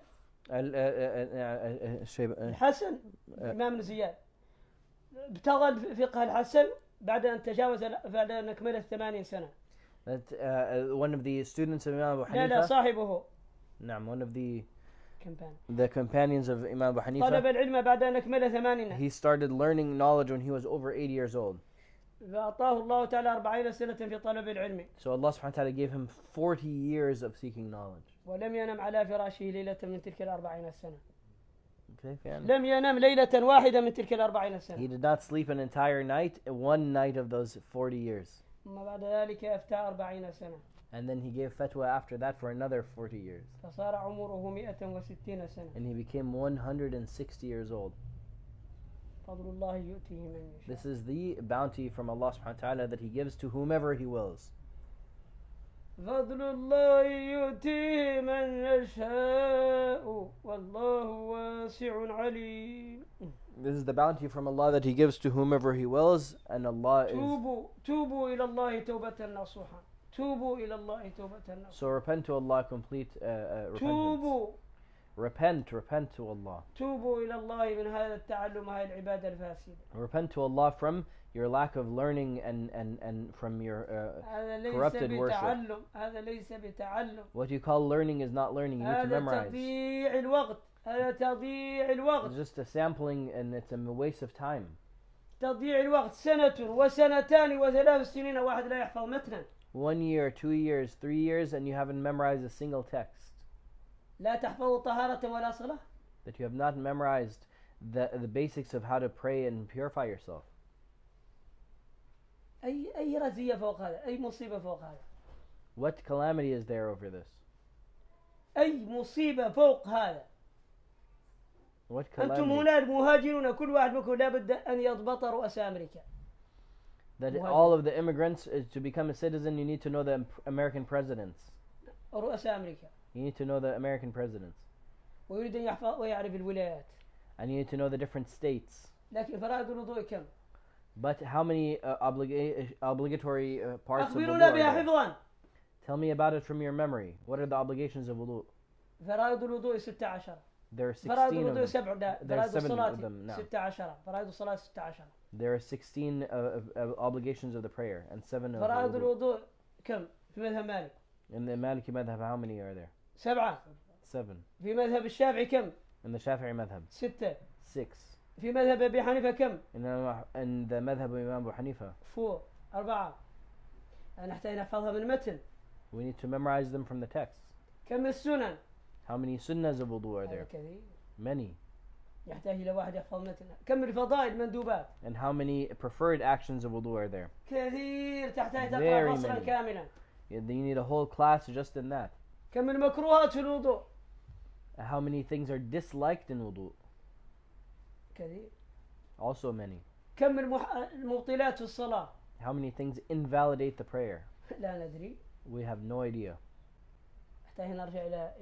S1: الحسن الإمام بن زياد ابتغى الفقه الحسن بعد أن أكمل 80 سنة.
S2: That one of the students of Imam Abu Hanifa.
S1: لا صاحبه.
S2: نعم, one of the companions of Imam Abu Hanifa.
S1: طلب العلم بعد أن أكمل 80.
S2: He started learning knowledge when he was over 80 years old.
S1: فأعطاه الله تعالى 40 سنة في طلب العلم
S2: So Allah subhanahu wa ta'ala gave him 40 years of seeking knowledge.
S1: ولم ينم على فراشه ليلة من تلك 40 سنة.
S2: كيف يعني؟
S1: لم ينم ليلة واحدة من تلك 40
S2: He
S1: سنة.
S2: did not sleep an entire night, one night of those 40 years.
S1: ثم بعد ذلك أفتى 40 سنة.
S2: And then he gave fatwa after that for another 40 years.
S1: فصار عمره 160 سنة.
S2: And he became 160 years old.
S1: فضل الله يؤتيه من يشاء.
S2: This is the bounty from Allah subhanahu wa ta'ala that he gives to whomever he wills.
S1: فضل الله يؤتيه من يشاء والله واسع عليم.
S2: This is the bounty from Allah that he gives to whomever he wills, and Allah is...
S1: توبوا إلى الله توبة نصوحا. توبوا إلى الله توبة نصوحا.
S2: So repent to Allah, complete repentance.
S1: توبوا.
S2: Repent to Allah.
S1: توبوا إلى الله من هذا التعلم هذه العبادة الفاسدة.
S2: Repent to Allah from your lack of learning and from your corrupted worship.
S1: هذا ليس بتعلم.
S2: What you call learning is not learning. You need to memorize.
S1: تضييع الوقت. هذا تضييع الوقت.
S2: It's just a sampling and it's a waste of time.
S1: تضييع الوقت سنة وسنتان وثلاث سنين واحد لا يحفظ متنا.
S2: 1 year, 2 years, 3 years, and you haven't memorized a single text.
S1: لا تحفظ طهارة ولا صلاة.
S2: That you have not memorized the basics of how to pray and purify yourself.
S1: أي رزية فوق هذا. أي مصيبة فوق هذا.
S2: What calamity is there over this?
S1: أي مصيبة فوق هذا.
S2: What
S1: أنتم
S2: calamity?
S1: هنا المهاجرون كل واحد منكم لابد أن يضبط رؤساء أمريكا.
S2: That all of the immigrants, to become a citizen, you need to know the American presidents.
S1: رؤساء أمريكا.
S2: You need to know the American presidents.
S1: ويريد أن يحفظ ويعرف الولايات.
S2: And you need to know the different states.
S1: لكن فرائض الوضوء كم؟
S2: But how many obligatory parts of wudu
S1: أخبرونا
S2: are
S1: بها
S2: there?
S1: حفظا.
S2: Tell me about it from your memory. What are the obligations of wudu?
S1: فرائض الوضوء 16.
S2: There are
S1: فرائض
S2: 16 of
S1: الوضوء
S2: them.
S1: 7. لا
S2: There are
S1: فرائض
S2: 7
S1: الصلاة
S2: of them now.
S1: 16. فرائض الصلاة 16.
S2: There are 16 obligations of the prayer and 7 of
S1: فرائض
S2: wudu.
S1: الوضوء كم؟ في مذهب مالك
S2: In the Maliki madhab, how many are there?
S1: 7.
S2: 7.
S1: في مذهب الشافعي كم؟
S2: In the Shafi'i madhab,
S1: 6.
S2: 6.
S1: في مذهب أبي حنيفة كم؟
S2: In the madhab of Imam Abu Hanifa,
S1: 4. نحتاج نحفظها من المتن.
S2: we need to memorize them from the texts.
S1: كم السنن؟
S2: How many sunnahs of wudu are
S1: هذا
S2: there?
S1: كثير.
S2: Many.
S1: يحتاج إلى واحد يحفظ متن. كم الفضائل مندوبات؟
S2: And how many preferred actions of wudu are there?
S1: كثير. تحتاج تقرأ
S2: Very
S1: فصلا
S2: many.
S1: كاملا.
S2: You need a whole class just in that.
S1: كم المكروهات في الوضوء؟
S2: How many things are disliked in wudu?
S1: كثير.
S2: Also many.
S1: كم المبطلات في الصلاة؟
S2: How many things invalidate the prayer?
S1: لا ندري.
S2: We have no idea.
S1: نحتاج نرجع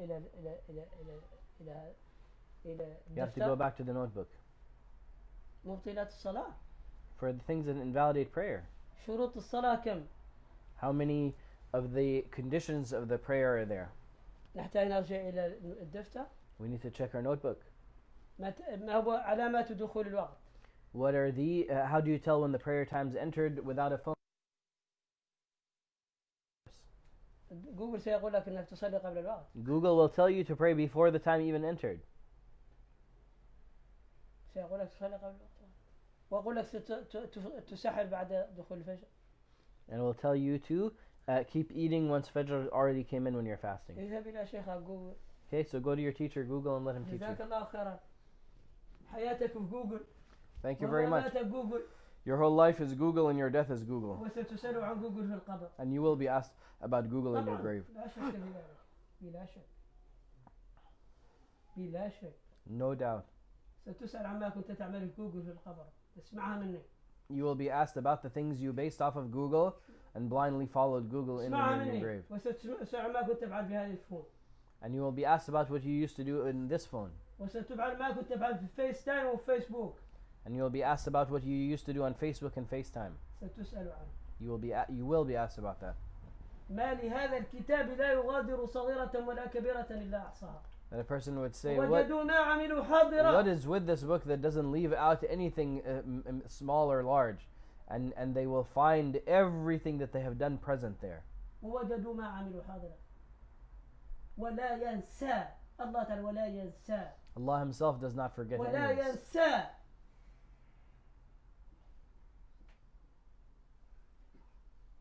S1: إلى
S2: You have to go back to the notebook.
S1: مبطلات الصلاة.
S2: For the things that invalidate prayer.
S1: شروط الصلاة كم؟
S2: How many of the conditions of the prayer are there?
S1: نحتاج نرجع إلى الدفتر.
S2: We need to check our notebook.
S1: ما هو علامات دخول الوقت؟
S2: What are the, how do you tell when the prayer time's entered without a phone?
S1: جوجل سيقول لك أنك تصلي قبل الوقت.
S2: Google will tell you to pray before the time even entered.
S1: سيقول لك تصلي قبل الوقت. وأقول لك تسحر بعد دخول الفجر.
S2: And it will tell you to keep eating once Fajr already came in when you're fasting.
S1: اذهب إلى شيخ جوجل.
S2: Okay, so go to your teacher Google and let him teach you.
S1: جزاك الله خيرا. حياتك في جوجل.
S2: Thank you very much.
S1: ومماتك جوجل.
S2: Your whole life is Google and your death is Google.
S1: وستسأل عن جوجل في القبر.
S2: And you will be asked about Google in your grave.
S1: لا شك في ذلك. بلا شك. بلا شك.
S2: No doubt.
S1: ستسأل عما كنت تعمل في جوجل في القبر. اسمعها مني.
S2: You will be asked about the things you based off of Google and blindly followed Google in your grave.
S1: وستسأل عما كنت تفعل في هذه الفون.
S2: And you will be asked about what you used to do in this phone.
S1: وستفعل ما كنت تفعل في فيس تايم وفيسبوك.
S2: And you will be asked about what you used to do on Facebook and FaceTime.
S1: ستسأل عنه.
S2: You will be asked about that.
S1: ما لهذا الكتاب لا يغادر صغيرة ولا كبيرة إلا أحصاها.
S2: And a person would say,
S1: وجدوا ما عملوا حاضرا.
S2: what is with this book that doesn't leave out anything small or large? And they will find everything that they have done present there.
S1: ووجدوا ما عملوا حاضرا. ولا ينسى. الله تعالى ولا ينسى.
S2: Allah Himself does not forget
S1: ولا
S2: any of this.
S1: ينسى.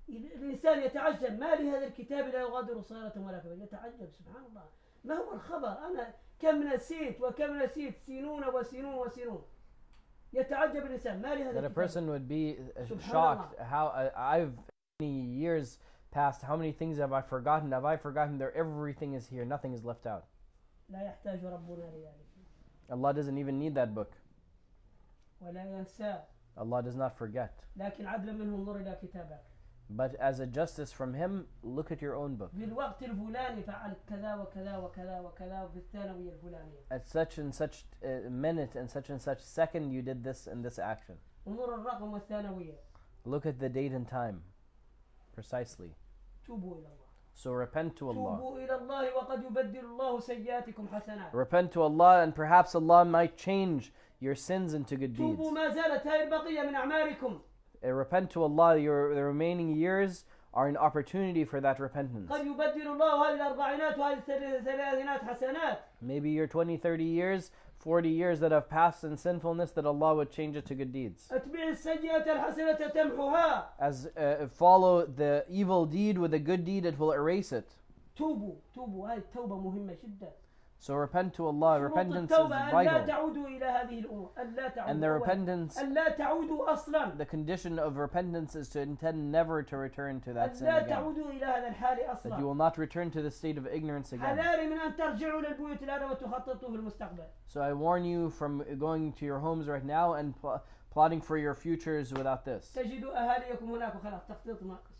S1: الإنسان يتعجب ما لهذا الكتاب لا يغادر صغيرة ولا كبيرة، يتعجب سبحان الله ما هو الخبر، أنا كم نسيت وكم نسيت، سنون وسنون وسنون. يتعجب الإنسان ما لهذا
S2: That a
S1: الكتاب.
S2: person would be
S1: Subhanallah.
S2: shocked how I've many years passed, how many things have I forgotten? Have I forgotten there? Everything is here, nothing is left out.
S1: لا يحتاج ربنا لذلك
S2: Allah doesn't even need that book.
S1: ولا ينساه،
S2: Allah does not forget.
S1: لكن عدلا منه انظر إلى كتابك.
S2: But as a justice from Him, look at your own book.
S1: في الوقت الفلاني فعلت كذا وكذا وكذا وكذا في الثانوية الفلانية.
S2: At such and such minute and such second, you did this and this action.
S1: انظر الرقم والثانوية.
S2: Look at the date and time, precisely.
S1: توبوا إلى الله.
S2: So repent to Allah.
S1: توبوا إلى الله وقد يبدل الله سيئاتكم حسنات.
S2: Repent to Allah, and perhaps Allah might change your sins into good deeds.
S1: توبوا ما زالت هاي البقية من أعماركم.
S2: Repent to Allah, the remaining years are an opportunity for that repentance.
S1: قد يبدل الله هذه الأربعينات وهذه الثلاثينات حسنات.
S2: Maybe your 20, 30 years, 40 years that have passed in sinfulness, that Allah would change it to good deeds.
S1: أتبع السيئة الحسنة تمحها.
S2: As follow the evil deed with a good deed, it will erase it.
S1: توبوا هاي التوبة مهمة جدا.
S2: So repent to Allah.
S1: شروط
S2: Repentance is
S1: التوبة أن لا
S2: vital.
S1: تعودوا إلى هذه الأمور، أن لا
S2: And the
S1: تعودوا
S2: repentance,
S1: أن لا تعودوا أصلا،
S2: the condition of repentance is to intend never to return to that
S1: أن
S2: sin
S1: لا
S2: again.
S1: تعودوا إلى هذا الحال
S2: That you
S1: أصلا.
S2: will not return to the state of ignorance again.
S1: حذاري من أن ترجعوا للبيوت الآن وتخططوا في المستقبل.
S2: So I warn you from going to your homes right now and plotting for your futures without this.
S1: تجدوا أهاليكم هناك وخلاص تخطيط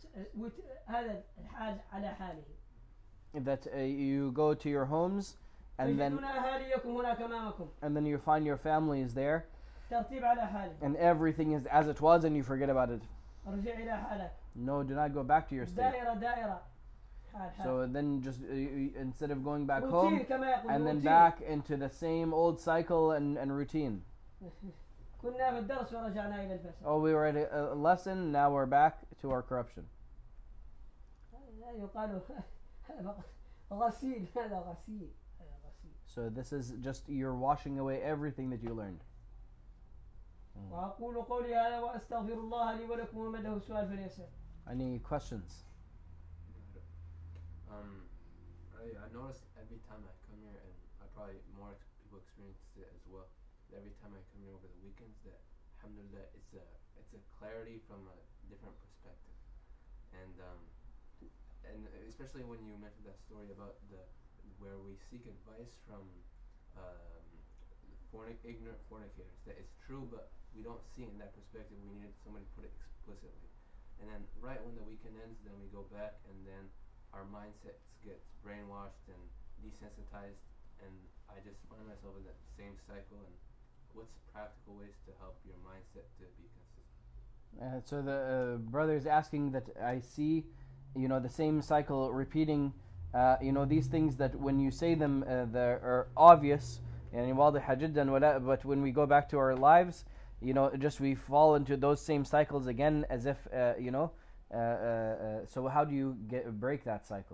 S1: هذا الحال على حاله.
S2: That you go to your homes and then
S1: تجدون أهاليكم هناك أمامكم.
S2: you find your family is there
S1: ترتيب على حاله.
S2: and everything is as it was and you forget about it.
S1: ارجع إلى حالك.
S2: No, do not go back to your state.
S1: دائرة حال.
S2: So then just instead of going back
S1: روتين
S2: home
S1: كما يقول
S2: and then
S1: روتين.
S2: back into the same old cycle and routine.
S1: كنا في الدرس ورجعنا إلى الفساد.
S2: Oh, we were at a lesson, now we're back to our corruption.
S1: يقال غسيل هذا غسيل.
S2: So this is just, you're washing away everything that you learned.
S1: وأقول قولي هذا وأستغفر الله لي ولكم ومن له سؤال فليسأل.
S2: Any questions?
S3: I noticed every time I come here, and I probably more people experience it as well, that every time I come here over the weekends, that alhamdulillah it's a clarity from a different perspective, and especially when you mentioned that story about where we seek advice from ignorant fornicators, that it's true, but we don't see it in that perspective. We needed somebody to put it explicitly, and then right when the weekend ends, then we go back, and then our mindsets gets brainwashed and desensitized, and I just find myself in that same cycle. And what's practical ways to help your mindset to be consistent?
S2: So the brother is asking that I see, the same cycle repeating. These things that when you say them, they are obvious, but when we go back to our lives, just we fall into those same cycles again, as if, so how do you break that cycle?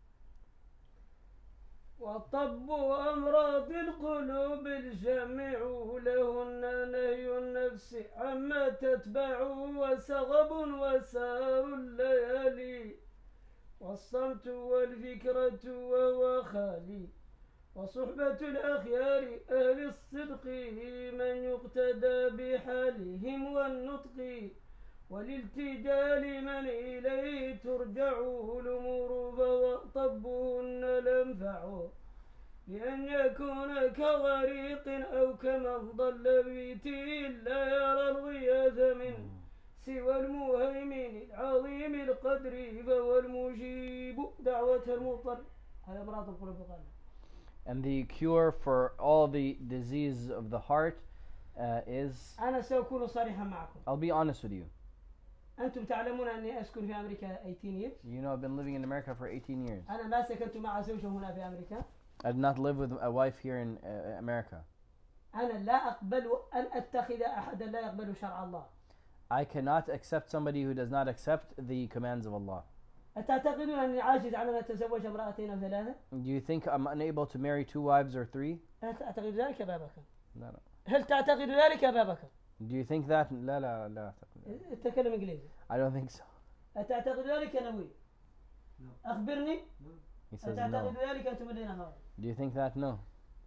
S1: وطب أمراض القلوب الجميع لهن نهي النفس عما تتبع وسغب وسار الليالي والصمت والفكرة وهو خالي وصحبة الأخيار أهل الصدق من يقتدى بحالهم والنطق والالتجاء لمن إليه ترجع الأمور فطبهن الأنفع بأن يكون كغريق أو كمن ضل بيته لا يرى الغياث منه سوى المهيمن العظيم القدر فهو المجيب دعوة المضطر. هذا أمراض القلوب قال.
S2: And the cure for all the disease of the heart is,
S1: أنا سأكون صريحا معكم.
S2: I'll be honest with you.
S1: أنتم تعلمون أني أسكن في أمريكا 18 years.
S2: I've been living in America for 18 years.
S1: أنا ما سكنت مع زوجة هنا في أمريكا.
S2: I did not live with a wife here in America.
S1: أنا لا أقبل أن أتخذ أحدا لا يقبل شرع الله.
S2: I cannot accept somebody who does not accept the commands of Allah.
S1: أتعتقدون أني عاجز على أن أتزوج امرأتين أو ثلاثة؟
S2: Do you think I'm unable to marry 2 wives or 3?
S1: هل تعتقد ذلك يا أبا بكر؟
S2: لا.
S1: هل تعتقد ذلك يا أبا بكر؟
S2: Do you think that? لا أعتقد.
S1: تكلم إنجليزي.
S2: I don't think so.
S1: أتعتقد ذلك يا نوي؟
S3: No.
S1: أخبرني.
S2: He says no.
S1: أتعتقد ذلك أنتم الذين هؤلاء؟
S2: Do you think that? No.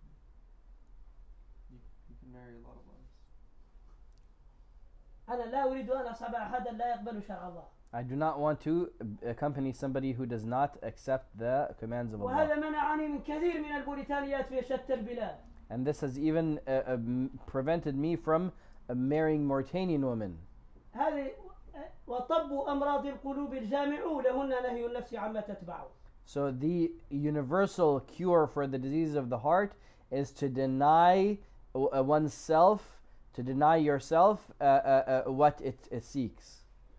S4: You can marry a lot of wives.
S1: أنا لا أريد أن أصحب أحدا لا يقبل شرع الله.
S2: I do not want to accompany somebody who does not accept the commands of Allah.
S1: وهذا منعني من كثير من البوريتانيات في شتى البلاد.
S2: And this has even prevented me from marrying Mauritanian women.
S1: هذه وطب أمراض القلوب الجامع لهن نهي النفس عما تتبعه.
S2: So the universal cure for the disease of the heart is to deny oneself, to deny yourself what it seeks.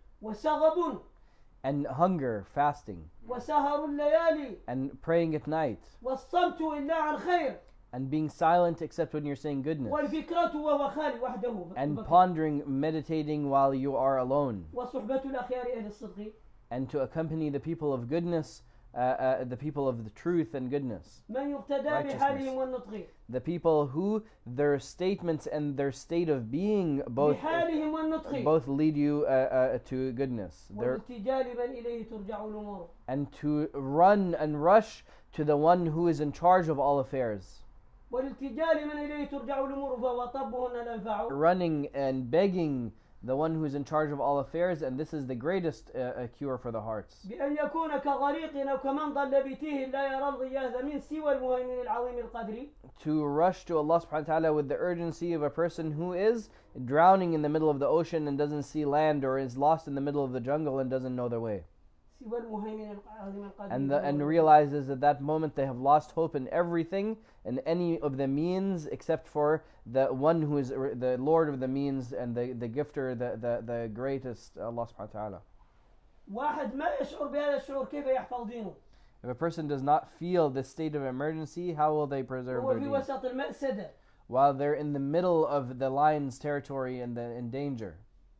S1: وسغب
S2: And hunger, fasting,
S1: وسهر الليالي
S2: and praying at night,
S1: والصمت إلا عن خير
S2: and being silent except when you're saying goodness,
S1: والفكرة وهو خالي وحده
S2: and pondering, meditating while you are alone,
S1: وصحبة الأخيار أهل الصدق
S2: and to accompany the people of goodness, the people of the truth and goodness,
S1: من يقتدى
S2: Righteousness.
S1: بحالهم والنطق
S2: the people who their statements and their state of being
S1: بحالهم والنطق
S2: both lead you to goodness.
S1: والالتجاء لمن إليه ترجع الأمور
S2: And to run and rush to the one who is in charge of all affairs.
S1: والالتجاء لمن إليه ترجع الأمور فهو طبهن الأنفع
S2: Running and begging the one who is in charge of all affairs, and this is the greatest cure for the hearts.
S1: بأن يكون كغريق أو كمن ضل بتيه لا يرى الغياث من سوى المهيمن العظيم القدر.
S2: To rush to Allah subhanahu wa ta'ala with the urgency of a person who is drowning in the middle of the ocean and doesn't see land, or is lost in the middle of the jungle and doesn't know their way.
S1: سوى المهيمن العظيم القدر.
S2: And realizes at that moment they have lost hope in everything and any of the means except for the one who is the Lord of the means and the gifter, the greatest, Allah subhanahu wa ta'ala.
S1: واحد ما يشعر بهذا الشعور كيف يحفظ دينه؟
S2: If a person does not feel this state of emergency, how will they preserve
S1: هو
S2: their
S1: في
S2: deen?
S1: وسط المأسدة.
S2: While they're in the middle of the lion's territory and in danger.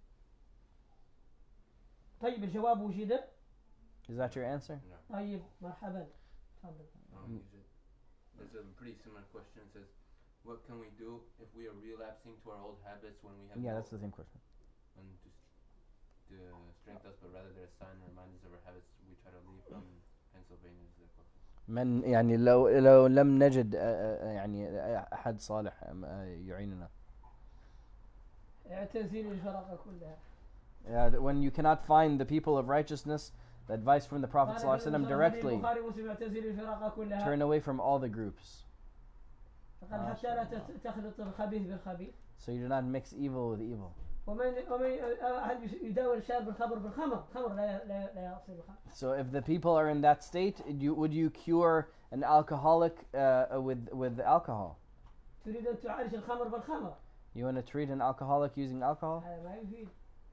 S1: طيب الجواب وجد؟
S2: Is that your answer?
S3: No.
S1: طيب مرحبا. تفضل.
S3: There's a pretty similar question. It says, what can we do if we are relapsing to our old habits when we have
S2: Yeah, that's the same question.
S3: and to strengthen us, but rather they're a sign and reminders of our habits we try to leave from Pennsylvania is the question.
S2: من يعني لو لم نجد يعني أحد صالح يعيننا.
S1: اعتزل الفرق كلها.
S2: When you cannot find the people of righteousness, the advice from the Prophet ﷺ directly,
S1: البخاري ومسلم اعتزل الفرق كلها.
S2: turn away from all the groups.
S1: فقال حتى لا تخلط الخبيث بالخبيث.
S2: So you do not mix evil with evil.
S1: ومن أحد يداول الشارب الخمر بالخمر، خمر لا يصير الخمر.
S2: So if the people are in that state, would you cure an alcoholic with alcohol?
S1: تريد أن تعالج الخمر بالخمر.
S2: You want to treat an alcoholic using alcohol?
S1: هذا ما يفيد.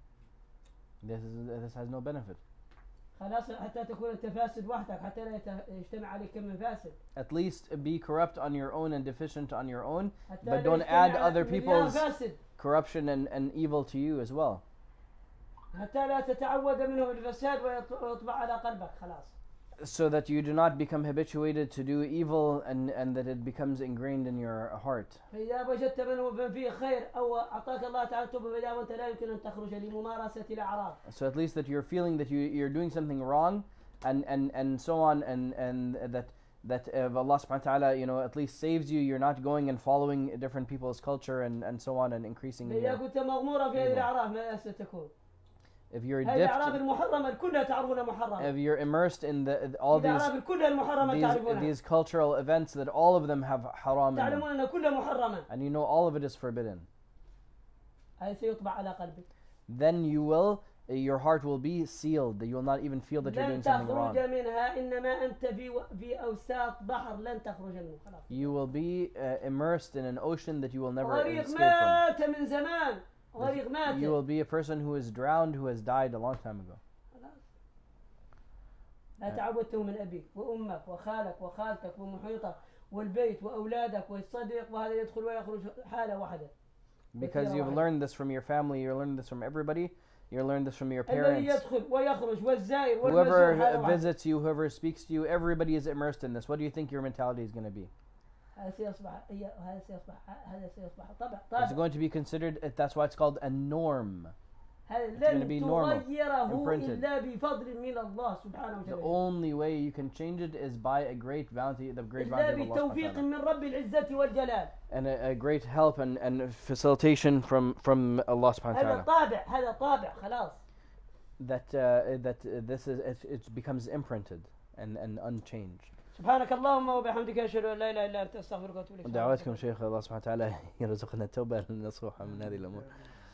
S2: This has no benefit.
S1: خلاص حتى تكون أنت فاسد وحدك حتى لا يجتمع عليك كم من فاسد.
S2: At least be corrupt on your own and deficient on your own,
S1: حتى
S2: but
S1: لا
S2: don't
S1: يجتمع
S2: add
S1: على
S2: other
S1: مليار
S2: people's
S1: فاسد.
S2: corruption and evil to you as well.
S1: حتى لا تتعود منهم الفساد ويطبع على قلبك خلاص.
S2: So that you do not become habituated to do evil and that it becomes ingrained in your heart.
S1: فإذا وجدت منهم فيه خير أو أعطاك الله تعالى توبة فإذا وأنت لا يمكن أن تخرج لممارسة الأعراض.
S2: So at least that you're feeling that you're doing something wrong and so on and that if Allah subhanahu wa ta'ala, you know, at least saves you, you're not going and following different people's culture and so on and increasing in
S1: فإذا
S2: your
S1: كنت مغمورا في هذه الأعراف ماذا ستكون؟
S2: if you're
S1: هذه الأعراف
S2: dipped,
S1: المحرمة كلها تعرفونها محرمة.
S2: if you're immersed in all
S1: الأعراف كلها المحرمة تعرفونها.
S2: these cultural events that all of them have haram in them,
S1: تعلمون أن كلها محرمة.
S2: and you know all of it is forbidden,
S1: هذا سيطبع على قلبك.
S2: then your heart will be sealed, that you will not even feel that you're
S1: لن
S2: doing something wrong.
S1: تخرج منها إنما أنت في أوساط بحر لن تخرج منه خلاص.
S2: You will be immersed in an ocean that you will never
S1: غريق
S2: escape from.
S1: مات من زمان. غريق مات.
S2: You will be a person who is drowned, who has died a long time ago.
S1: لا تعودته من أبيك وأمك وخالك وخالتك ومحيطك والبيت وأولادك والصديق وهذا يدخل ويخرج حالة واحدة.
S2: Because you've learned this from your family, you learned this from everybody, you learned this from your
S1: الذي
S2: parents.
S1: يدخل ويخرج والزائر والمزور
S2: Whoever
S1: حالة واحدة.
S2: visits you, whoever speaks to you, everybody is immersed in this. What do you think your mentality is going to be?
S1: هذا سيصبح
S2: It's going to be considered, that's why it's called a norm.
S1: لن
S2: be normal,
S1: تغيره
S2: imprinted.
S1: إلا بفضل من الله سبحانه
S2: The
S1: وتعالى،
S2: only way you can change it is by a great bounty, the great bounty
S1: إلا
S2: of Allah subhanahu wa
S1: بتوفيق
S2: ta'ala.
S1: من رب العزة والجلال.
S2: And a great help and facilitation from Allah subhanahu wa
S1: هذا
S2: ta'ala.
S1: طابع، هذا طابع خلاص.
S2: That this is it becomes imprinted and unchanged.
S1: سبحانك اللهم وبحمدك أشهد أن لا إله إلا أنت أستغفرك وأتوب إليك.
S2: دعواتكم شيخ الله سبحانه وتعالى يرزقنا التوبة النصوحة من هذه الأمور.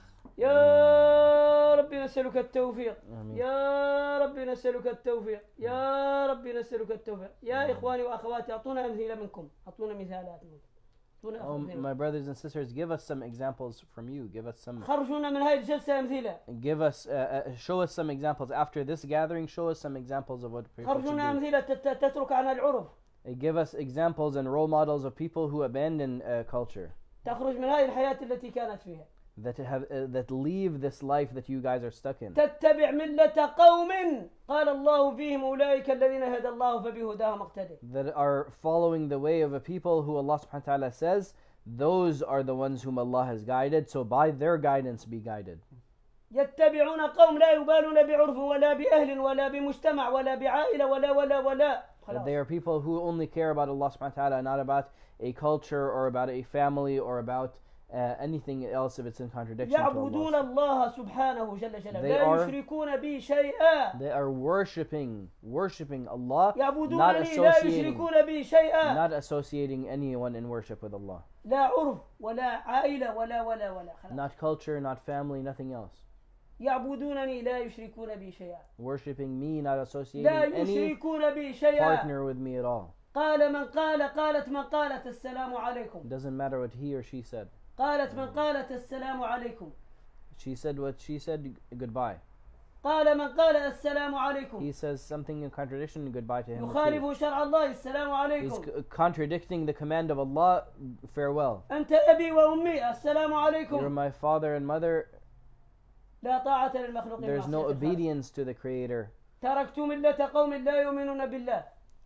S1: يا ربي نسألك التوفيق،
S2: آمين.
S1: يا ربي نسألك التوفيق، يا ربي نسألك التوفيق. يا إخواني وأخواتي أعطونا أمثلة منكم، أعطونا مثالات منكم.
S2: Oh, my brothers and sisters, give us some examples from you. Give us some.
S1: خرجونا من هذه الجلسة أمثلة.
S2: Give us, show us some examples after this gathering. Show us some examples of what people should
S1: خرجونا
S2: do.
S1: أمثلة تترك عنها العرف.
S2: Give us examples and role models of people who abandon culture,
S1: تخرج من هذه الحياة التي كانت فيها.
S2: that leave this life that you guys are stuck in.
S1: تتبع ملة قوم قال الله فيهم أولئك الذين هدى الله فبهداهم اقتدي.
S2: That are following the way of a people who Allah subhanahu wa ta'ala says, those are the ones whom Allah has guided, so by their guidance be guided.
S1: يتبعون قوم لا يبالون بعرف ولا بأهل ولا بمجتمع ولا بعائلة ولا.
S2: That they are people who only care about Allah subhanahu wa ta'ala, not about a culture or about a family or about anything else if it's in contradiction to
S1: يعبدون
S2: Allah.
S1: الله سبحانه جل جلاله
S2: They
S1: لا
S2: are-
S1: يشركون بي شيئا.
S2: They are worshipping Allah, not
S1: يعبدونني لا يشركون بي شيئا.
S2: not associating anyone in worship with Allah.
S1: لا عرف ولا عائلة ولا خلاص.
S2: Not culture, not family, nothing else.
S1: يعبدونني لا يشركون بي شيئا.
S2: Worshipping me, not associating
S1: لا
S2: any
S1: يشركون بي شيئا.
S2: partner with me at all.
S1: قال من قال قالت من قالت السلام عليكم.
S2: It doesn't matter what he or she said.
S1: قالت من قالت السلام عليكم.
S2: She said what she said, goodbye.
S1: قال من قال السلام عليكم.
S2: He says something in contradiction, goodbye to him. too.
S1: يخالف شرع الله السلام
S2: He's
S1: عليكم.
S2: contradicting the command of Allah, farewell.
S1: أنت أبي وأمي السلام
S2: You're
S1: عليكم.
S2: my father and mother.
S1: لا طاعة للمخلوقين.
S2: There's no
S1: معصية الخالق.
S2: obedience to the Creator.
S1: تركت ملة قوم لا يؤمنون بالله.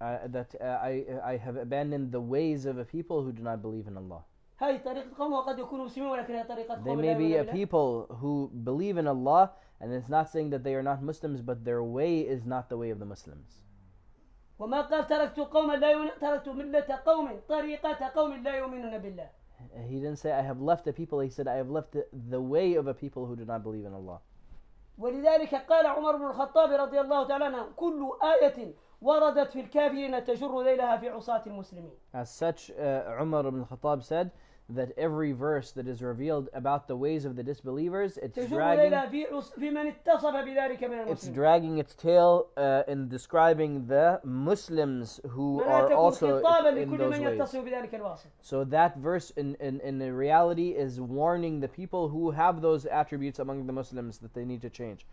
S2: I have abandoned the ways of a people who do not believe in Allah.
S1: هاي طريقة قوم وقد يكونوا مسلمين ولكن هي طريقة
S2: They
S1: قوم لا
S2: may be
S1: يؤمنون
S2: a
S1: بالله.
S2: people who believe in Allah, and it's not saying that they are not Muslims, but their way is not the way of the Muslims.
S1: وما قال تركت قوما لا يؤمنون، تركت ملة قوم طريقة قوم لا يؤمنون بالله.
S2: He didn't say I have left a people, he said I have left the way of a people who do not believe in Allah.
S1: ولذلك قال عمر بن الخطاب رضي الله تعالى عنه كل آية وردت في الكافرين تجر ذيلها في عصاة المسلمين.
S2: As such, Umar ibn al-Khattab said that every verse that is revealed about the ways of the disbelievers, it's
S1: تجر
S2: dragging,
S1: ذيلها في من اتصف بذلك من
S2: it's
S1: المسلمين.
S2: dragging its tail in describing the Muslims who
S1: فلا
S2: are
S1: تكن
S2: also
S1: خطابا
S2: in
S1: لكل
S2: those
S1: من
S2: ways.
S1: يتصف بذلك الواصف.
S2: So that verse in reality is warning the people who have those attributes among the Muslims that they need to change.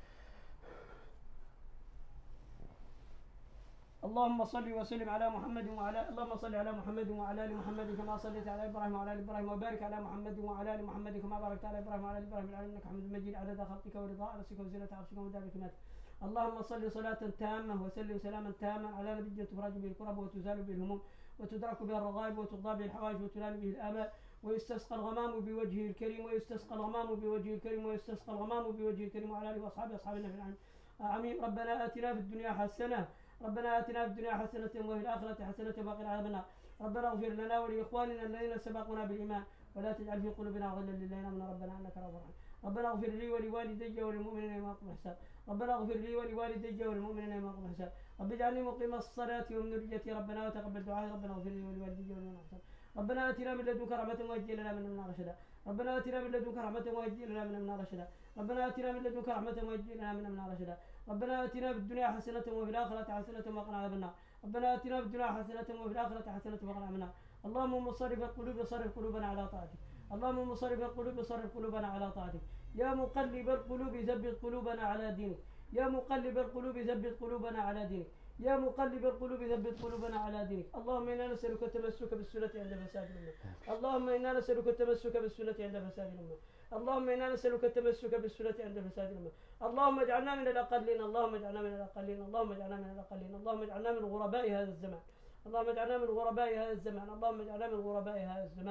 S1: اللهم صل وسلم على محمد وعلى اللهم صل على محمد وعلى ال محمد كما صليت على ابراهيم وعلى ال ابراهيم وبارك على محمد وعلى ال محمد كما باركت على ابراهيم وعلى ال ابراهيم العالمين انك حميد مجيد عدد خلقك ورضاء نفسك وزنة عرشك ومدار حكمتك. اللهم صل صلاة تامة وسلم سلاما تاما على نبي تفرج به الكرب وتزال به الهموم وتدرك به الرغائب وتقضى به الحوائج وتنال به الآمال ويستسقى الغمام بوجهه الكريم ويستسقى الغمام بوجهه الكريم ويستسقى الغمام بوجهه الكريم وعلى اله واصحابه اصحاب النبي العميم. ربنا آتنا في الدنيا حسنة ربنا آتنا في الدنيا حسنة وفي الآخرة حسنة وقنا عذاب النار. ربنا اغفر لنا ولإخواننا الذين سبقونا بالإيمان ولا تجعل في قلوبنا غلا للذين آمنوا ربنا إنك رؤوف رحيم. ربنا اغفر لي ولوالدي وللمؤمنين يوم يقوم الحساب. ربنا اغفر لي ولوالدي وللمؤمنين يوم يقوم الحساب. رب اجعلني مقيم الصلاة ومن ذريتي ربنا وتقبل دعائي. ربنا اغفر لي ولوالدي وللمؤمنين الحساب. ربنا آتنا من لدنك رحمة وهيئ لنا من أمرنا رشدا. ربنا آتنا من لدنك رحمة وهيئ لنا من أمرنا رشدا. ربنا آتنا من لدنك رحمة وهيئ لنا من أمرنا رشدا. ربنا آتنا في الدنيا حسنة وفي الآخرة حسنة وقنا عذاب النار. ربنا آتنا في الدنيا حسنة وفي الآخرة حسنة وقنا عذاب النار. اللهم مصرف القلوب صرف قلوبنا على طاعتك. اللهم مصرف القلوب صرف قلوبنا على طاعتك. يا مقلب القلوب ثبت قلوبنا على دينك. يا مقلب القلوب ثبت قلوبنا على دينك. يا مقلب القلوب ثبت قلوبنا على دينك. اللهم إنا نسألك التمسك بالسنة عند فساد الأمة. اللهم إنا نسألك التمسك بالسنة عند فساد الأمة. اللهم إنا نسألك التمسك بالسنة عند فساد الأمة. اللهم اجعلنا من الأقلين. اللهم اجعلنا من الأقلين. اللهم اجعلنا من الأقلين. اللهم اجعلنا من غرباء هذا الزمان. اللهم اجعلنا من غرباء هذا الزمان. اللهم اجعلنا من غرباء هذا الزمان.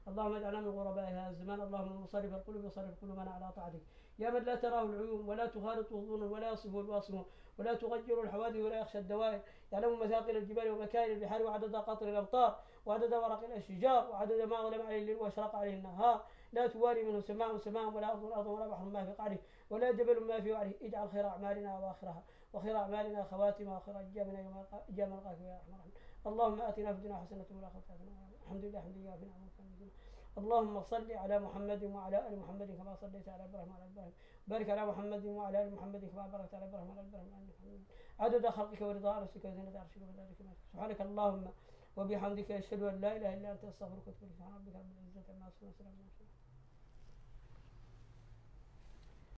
S1: اللهم اجعلنا من غرباء هذا الزمان. اللهم من مصرف القلوب صرف قلوبنا على طاعتك يا من لا تراه العيون ولا تخالطه الظنون ولا يصفه الواصفون ولا تغير الحوادث ولا يخشى الدوائر. يعلم مثاقل الجبال ومكائن البحار وعدد قطر الامطار وعدد ورق الاشجار وعدد ما ظلم عليه الليل واشرق عليه النهار. لا تواري منه سماء ولا ارض ولا بحر ما في قعره ولا جبل ما في وعره. اجعل خير اعمالنا اواخرها وخير اعمالنا خواتمها وخير ايامنا يوم نلقاك يا ارحم الراحمين. اللهم اتنا في الدنيا حسنه وفي الاخره حسنه. الحمد لله حمدا يوافي نعمه. اللهم صل على محمد وعلى ال محمد كما صليت على ابراهيم وعلى ال ابراهيم. بارك على محمد وعلى ال محمد كما باركت على ابراهيم وعلى ال ابراهيم انك حميد. عدد خلقك ورضا نفسك وزنة عرشك ومداد كلماتك. سبحانك اللهم وبحمدك اشهد ان لا اله الا انت استغفرك واتوب اليك. سبحان ربك رب العزه عما يصفون وسلام على المرسلين.